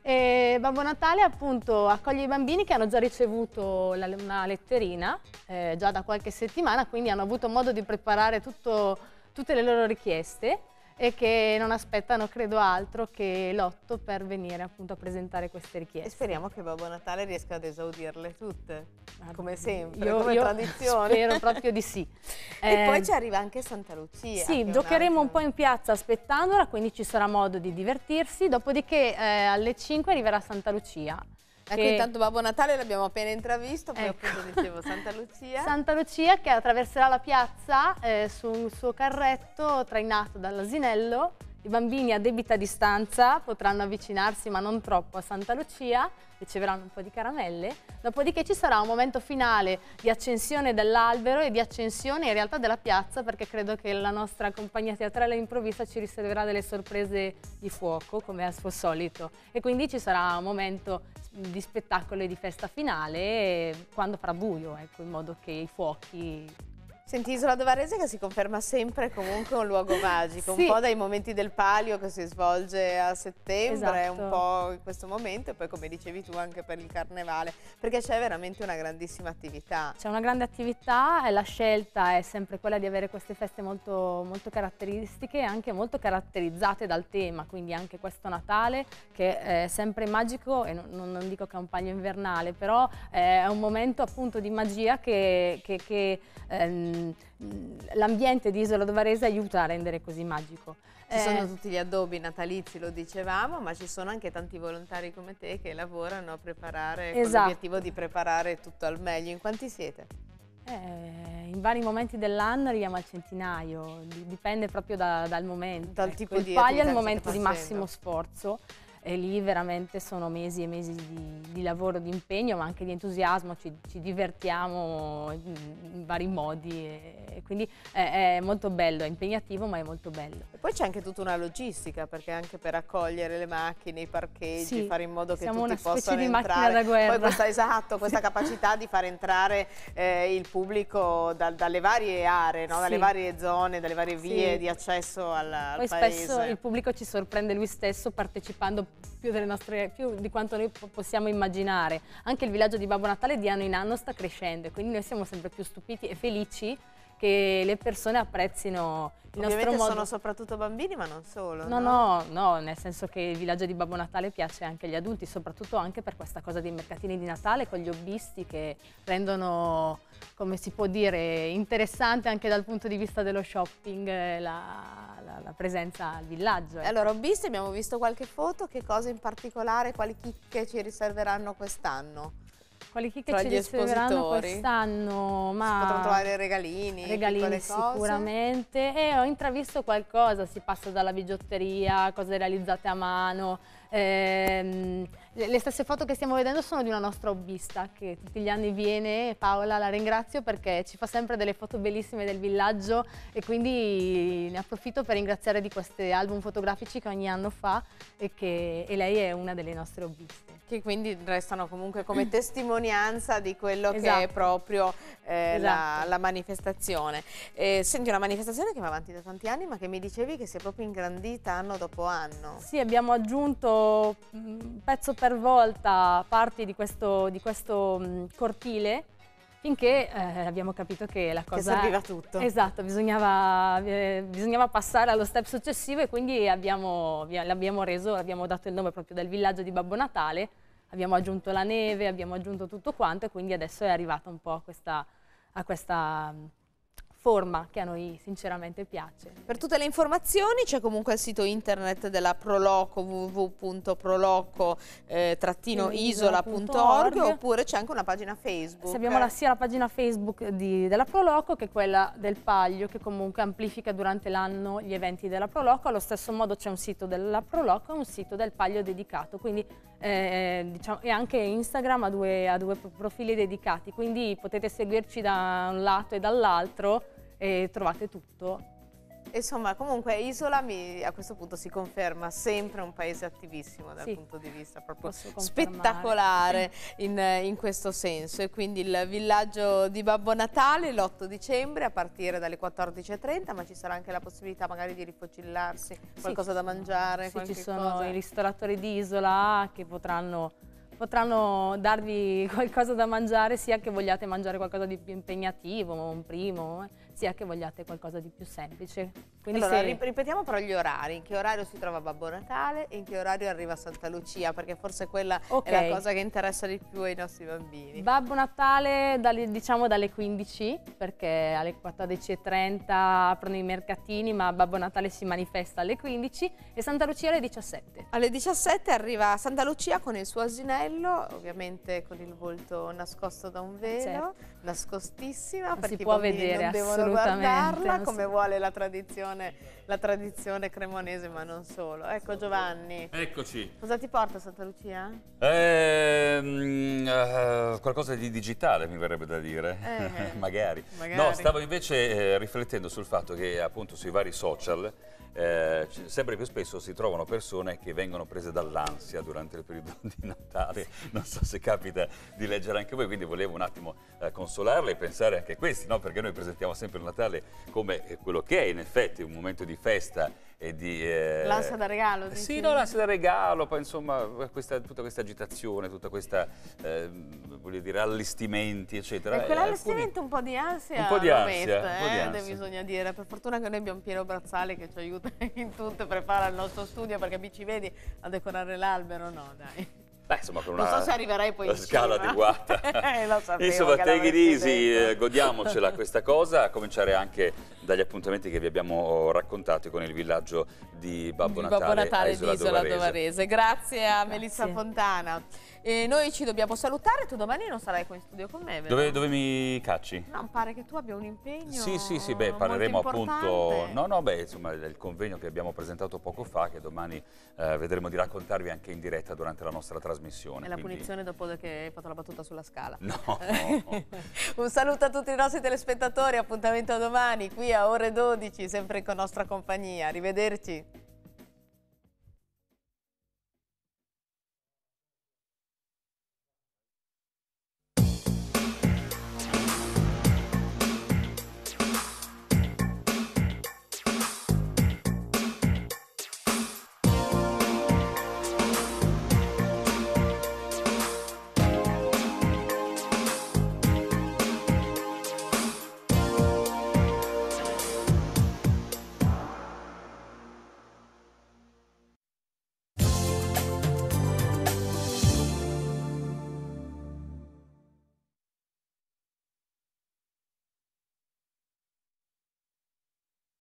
E Babbo Natale appunto accoglie i bambini che hanno già ricevuto la- una letterina eh, già da qualche settimana, quindi hanno avuto modo di preparare tutto, tutte le loro richieste e che non aspettano credo altro che l'otto per venire appunto a presentare queste richieste. E speriamo che Babbo Natale riesca ad esaudirle tutte, come sempre, Io, come io tradizione. spero proprio di sì. E Eh, poi ci arriva anche Santa Lucia. che Sì, è giocheremo un un po' in piazza aspettandola, quindi ci sarà modo di divertirsi, dopodiché eh, alle cinque arriverà Santa Lucia. Ecco, che- intanto Babbo Natale l'abbiamo appena intravisto, poi Ecco. appunto dicevo Santa Lucia. Santa Lucia che attraverserà la piazza eh, su un suo carretto trainato dall'asinello. I bambini a debita distanza potranno avvicinarsi, ma non troppo, a Santa Lucia, riceveranno un po' di caramelle. Dopodiché ci sarà un momento finale di accensione dell'albero e di accensione in realtà della piazza, perché credo che la nostra compagnia teatrale improvvisa ci riserverà delle sorprese di fuoco, come al suo solito. E quindi ci sarà un momento di spettacolo e di festa finale eh, quando farà buio, ecco, in modo che i fuochi... Senti, Isola Dovarese che si conferma sempre comunque un luogo magico, Sì. un po' dai momenti del palio che si svolge a settembre, Esatto. un po' in questo momento, e poi come dicevi tu anche per il carnevale, perché c'è veramente una grandissima attività. C'è una grande attività e la scelta è sempre quella di avere queste feste molto, molto caratteristiche e anche molto caratterizzate dal tema, quindi anche questo Natale che è sempre magico, e non, non dico che è un palio invernale, però è un momento appunto di magia che, che, che ehm, ehm, l'ambiente di Isola do Varese aiuta a rendere così magico. Ci Eh, sono tutti gli addobbi natalizi, lo dicevamo, ma ci sono anche tanti volontari come te che lavorano a preparare, con Esatto. l'obiettivo di preparare tutto al meglio. In quanti siete? Eh, in vari momenti dell'anno arriviamo al centinaio, di- dipende proprio da- dal momento. Dal Ecco, tipo il di Paglia è attività il che momento state di facendo. massimo sforzo e lì veramente sono mesi e mesi di, di lavoro, di impegno, ma anche di entusiasmo, ci, ci divertiamo in, in vari modi e, e quindi è, è molto bello, è impegnativo ma è molto bello. E poi c'è anche tutta una logistica, perché anche per accogliere le macchine, i parcheggi, Sì, fare in modo che siamo tutti una specie possano di macchina entrare. da guerra. Poi questa, esatto, questa capacità di far entrare eh, il pubblico da- dalle varie aree, no? dalle Sì. varie zone, dalle varie vie Sì. di accesso al, al Poi paese. spesso il pubblico ci sorprende lui stesso partecipando più, delle nostre, più di quanto noi po- possiamo immaginare. Anche il villaggio di Babbo Natale di anno in anno sta crescendo e quindi noi siamo sempre più stupiti e felici che le persone apprezzino il Ovviamente nostro modo. sono soprattutto bambini, ma non solo. No, no, no, nel senso che il villaggio di Babbo Natale piace anche agli adulti, soprattutto anche per questa cosa dei mercatini di Natale con gli hobbisti che rendono, come si può dire, interessante anche dal punto di vista dello shopping eh, la, la- la presenza al villaggio. ecco. Allora, hobbisti, abbiamo visto qualche foto, che cose in particolare, quali chicche ci riserveranno quest'anno? Quali chicche Tra ci gli riserveranno espositori? quest'anno? Ma Si potrà trovare regalini, regalini piccole cose? sicuramente e ho intravisto qualcosa, si passa dalla bigiotteria, cose realizzate a mano. Ehm, le le stesse foto che stiamo vedendo sono di una nostra hobbista che tutti gli anni viene, Paola, la ringrazio perché ci fa sempre delle foto bellissime del villaggio e quindi ne approfitto per ringraziare di questi album fotografici che ogni anno fa e, che, e lei è una delle nostre hobbiste. Che quindi restano comunque come testimonianza di quello che è Esatto. proprio eh, la, Esatto. la manifestazione. Eh, senti, una manifestazione che va avanti da tanti anni, ma che mi dicevi che si è proprio ingrandita anno dopo anno. Sì, abbiamo aggiunto mh, pezzo per volta parti di questo, di questo mh, cortile finché eh, abbiamo capito che la cosa... serviva tutto. Esatto, bisognava, eh, bisognava passare allo step successivo e quindi abbiamo, vi- l'abbiamo reso, abbiamo dato il nome proprio del villaggio di Babbo Natale, abbiamo aggiunto la neve, abbiamo aggiunto tutto quanto e quindi adesso è arrivata un po' a questa, a questa mh, forma che a noi sinceramente piace. Per tutte le informazioni c'è comunque il sito internet della Proloco, w w w punto proloco isola punto org, oppure c'è anche una pagina Facebook. Sì, abbiamo la, sia la pagina Facebook di- della Proloco che quella del Paglio che comunque amplifica durante l'anno gli eventi della Proloco. Allo stesso modo c'è un sito della Proloco e un sito del Paglio dedicato, quindi eh, diciamo, e anche Instagram ha due, ha due profili dedicati, quindi potete seguirci da un lato e dall'altro e trovate tutto. Insomma, comunque Isola mi, a questo punto si conferma sempre un paese attivissimo dal Sì, punto di vista proprio posso confermare. spettacolare in, in questo senso. E quindi il villaggio di Babbo Natale l'otto dicembre a partire dalle quattordici e trenta, ma ci sarà anche la possibilità magari di rifocillarsi, qualcosa da mangiare, Sì, qualche ci sono cosa. i ristoratori di Isola che potranno, potranno darvi qualcosa da mangiare, sia che vogliate mangiare qualcosa di più impegnativo, un primo, eh, sia che vogliate qualcosa di più semplice. Quindi Allora, se- ri- ripetiamo però gli orari, in che orario si trova Babbo Natale e in che orario arriva Santa Lucia, perché forse quella Ok. è la cosa che interessa di più ai nostri bambini. Babbo Natale dalle, diciamo dalle quindici, perché alle quattordici e trenta aprono i mercatini, ma Babbo Natale si manifesta alle quindici e Santa Lucia alle diciassette. Alle diciassette arriva Santa Lucia con il suo asinello, ovviamente con il volto nascosto da un velo, Certo. nascostissima, Non perché si i può bambini vedere non devono assolutamente, guardarla non come si- vuole la tradizione, la tradizione cremonese, ma non solo. Ecco Giovanni, Eccoci. cosa ti porta Santa Lucia? Ehm, eh, qualcosa di digitale mi verrebbe da dire, Eh, magari. magari. No, stavo invece eh, riflettendo sul fatto che appunto sui vari social eh, c- sempre più spesso si trovano persone che vengono prese dall'ansia durante il periodo di Natale. Non so se capita di leggere anche voi, quindi volevo un attimo eh, consolarle e pensare anche a questi, no? Perché noi presentiamo sempre il Natale come eh, quello che è, in effetti, un momento di festa e di... eh, L'ansia da regalo? dici? sì, no, l'ansia da regalo, poi insomma questa, tutta questa agitazione, tutta questa, eh, voglio dire, allestimenti, eccetera. E E quell'allestimento un po' di ansia Un po' di lo ansia, mette, un po' di eh, ansia. bisogna dire. Per fortuna che noi abbiamo Piero Brazzali che ci aiuta in tutto e prepara il nostro studio, perché mi ci vedi a decorare l'albero, no dai. Beh, insomma, con Non una so se arriverai poi una in scala cima. adeguata. Eh, lo sapevo Insomma, che take it l'avresti easy, detto. eh, godiamocela questa cosa, a cominciare anche dagli appuntamenti che vi abbiamo raccontato con il villaggio di Babbo Di Natale, Babbo Natale a Isola di Isola Dovarese. Dovarese. Grazie a Grazie. Melissa Fontana. E noi ci dobbiamo salutare, tu domani non sarai qua in studio con me, vero? Dove, dove mi cacci? No, pare che tu abbia un impegno. Sì, sì, sì, beh, molto parleremo appunto, importante. no, no, beh, insomma, del convegno che abbiamo presentato poco fa, che domani eh, vedremo di raccontarvi anche in diretta durante la nostra trasmissione. È la quindi- punizione dopo che hai fatto la battuta sulla scala. No. Un saluto a tutti i nostri telespettatori, appuntamento a domani qui a ore dodici, sempre con nostra compagnia. Arrivederci.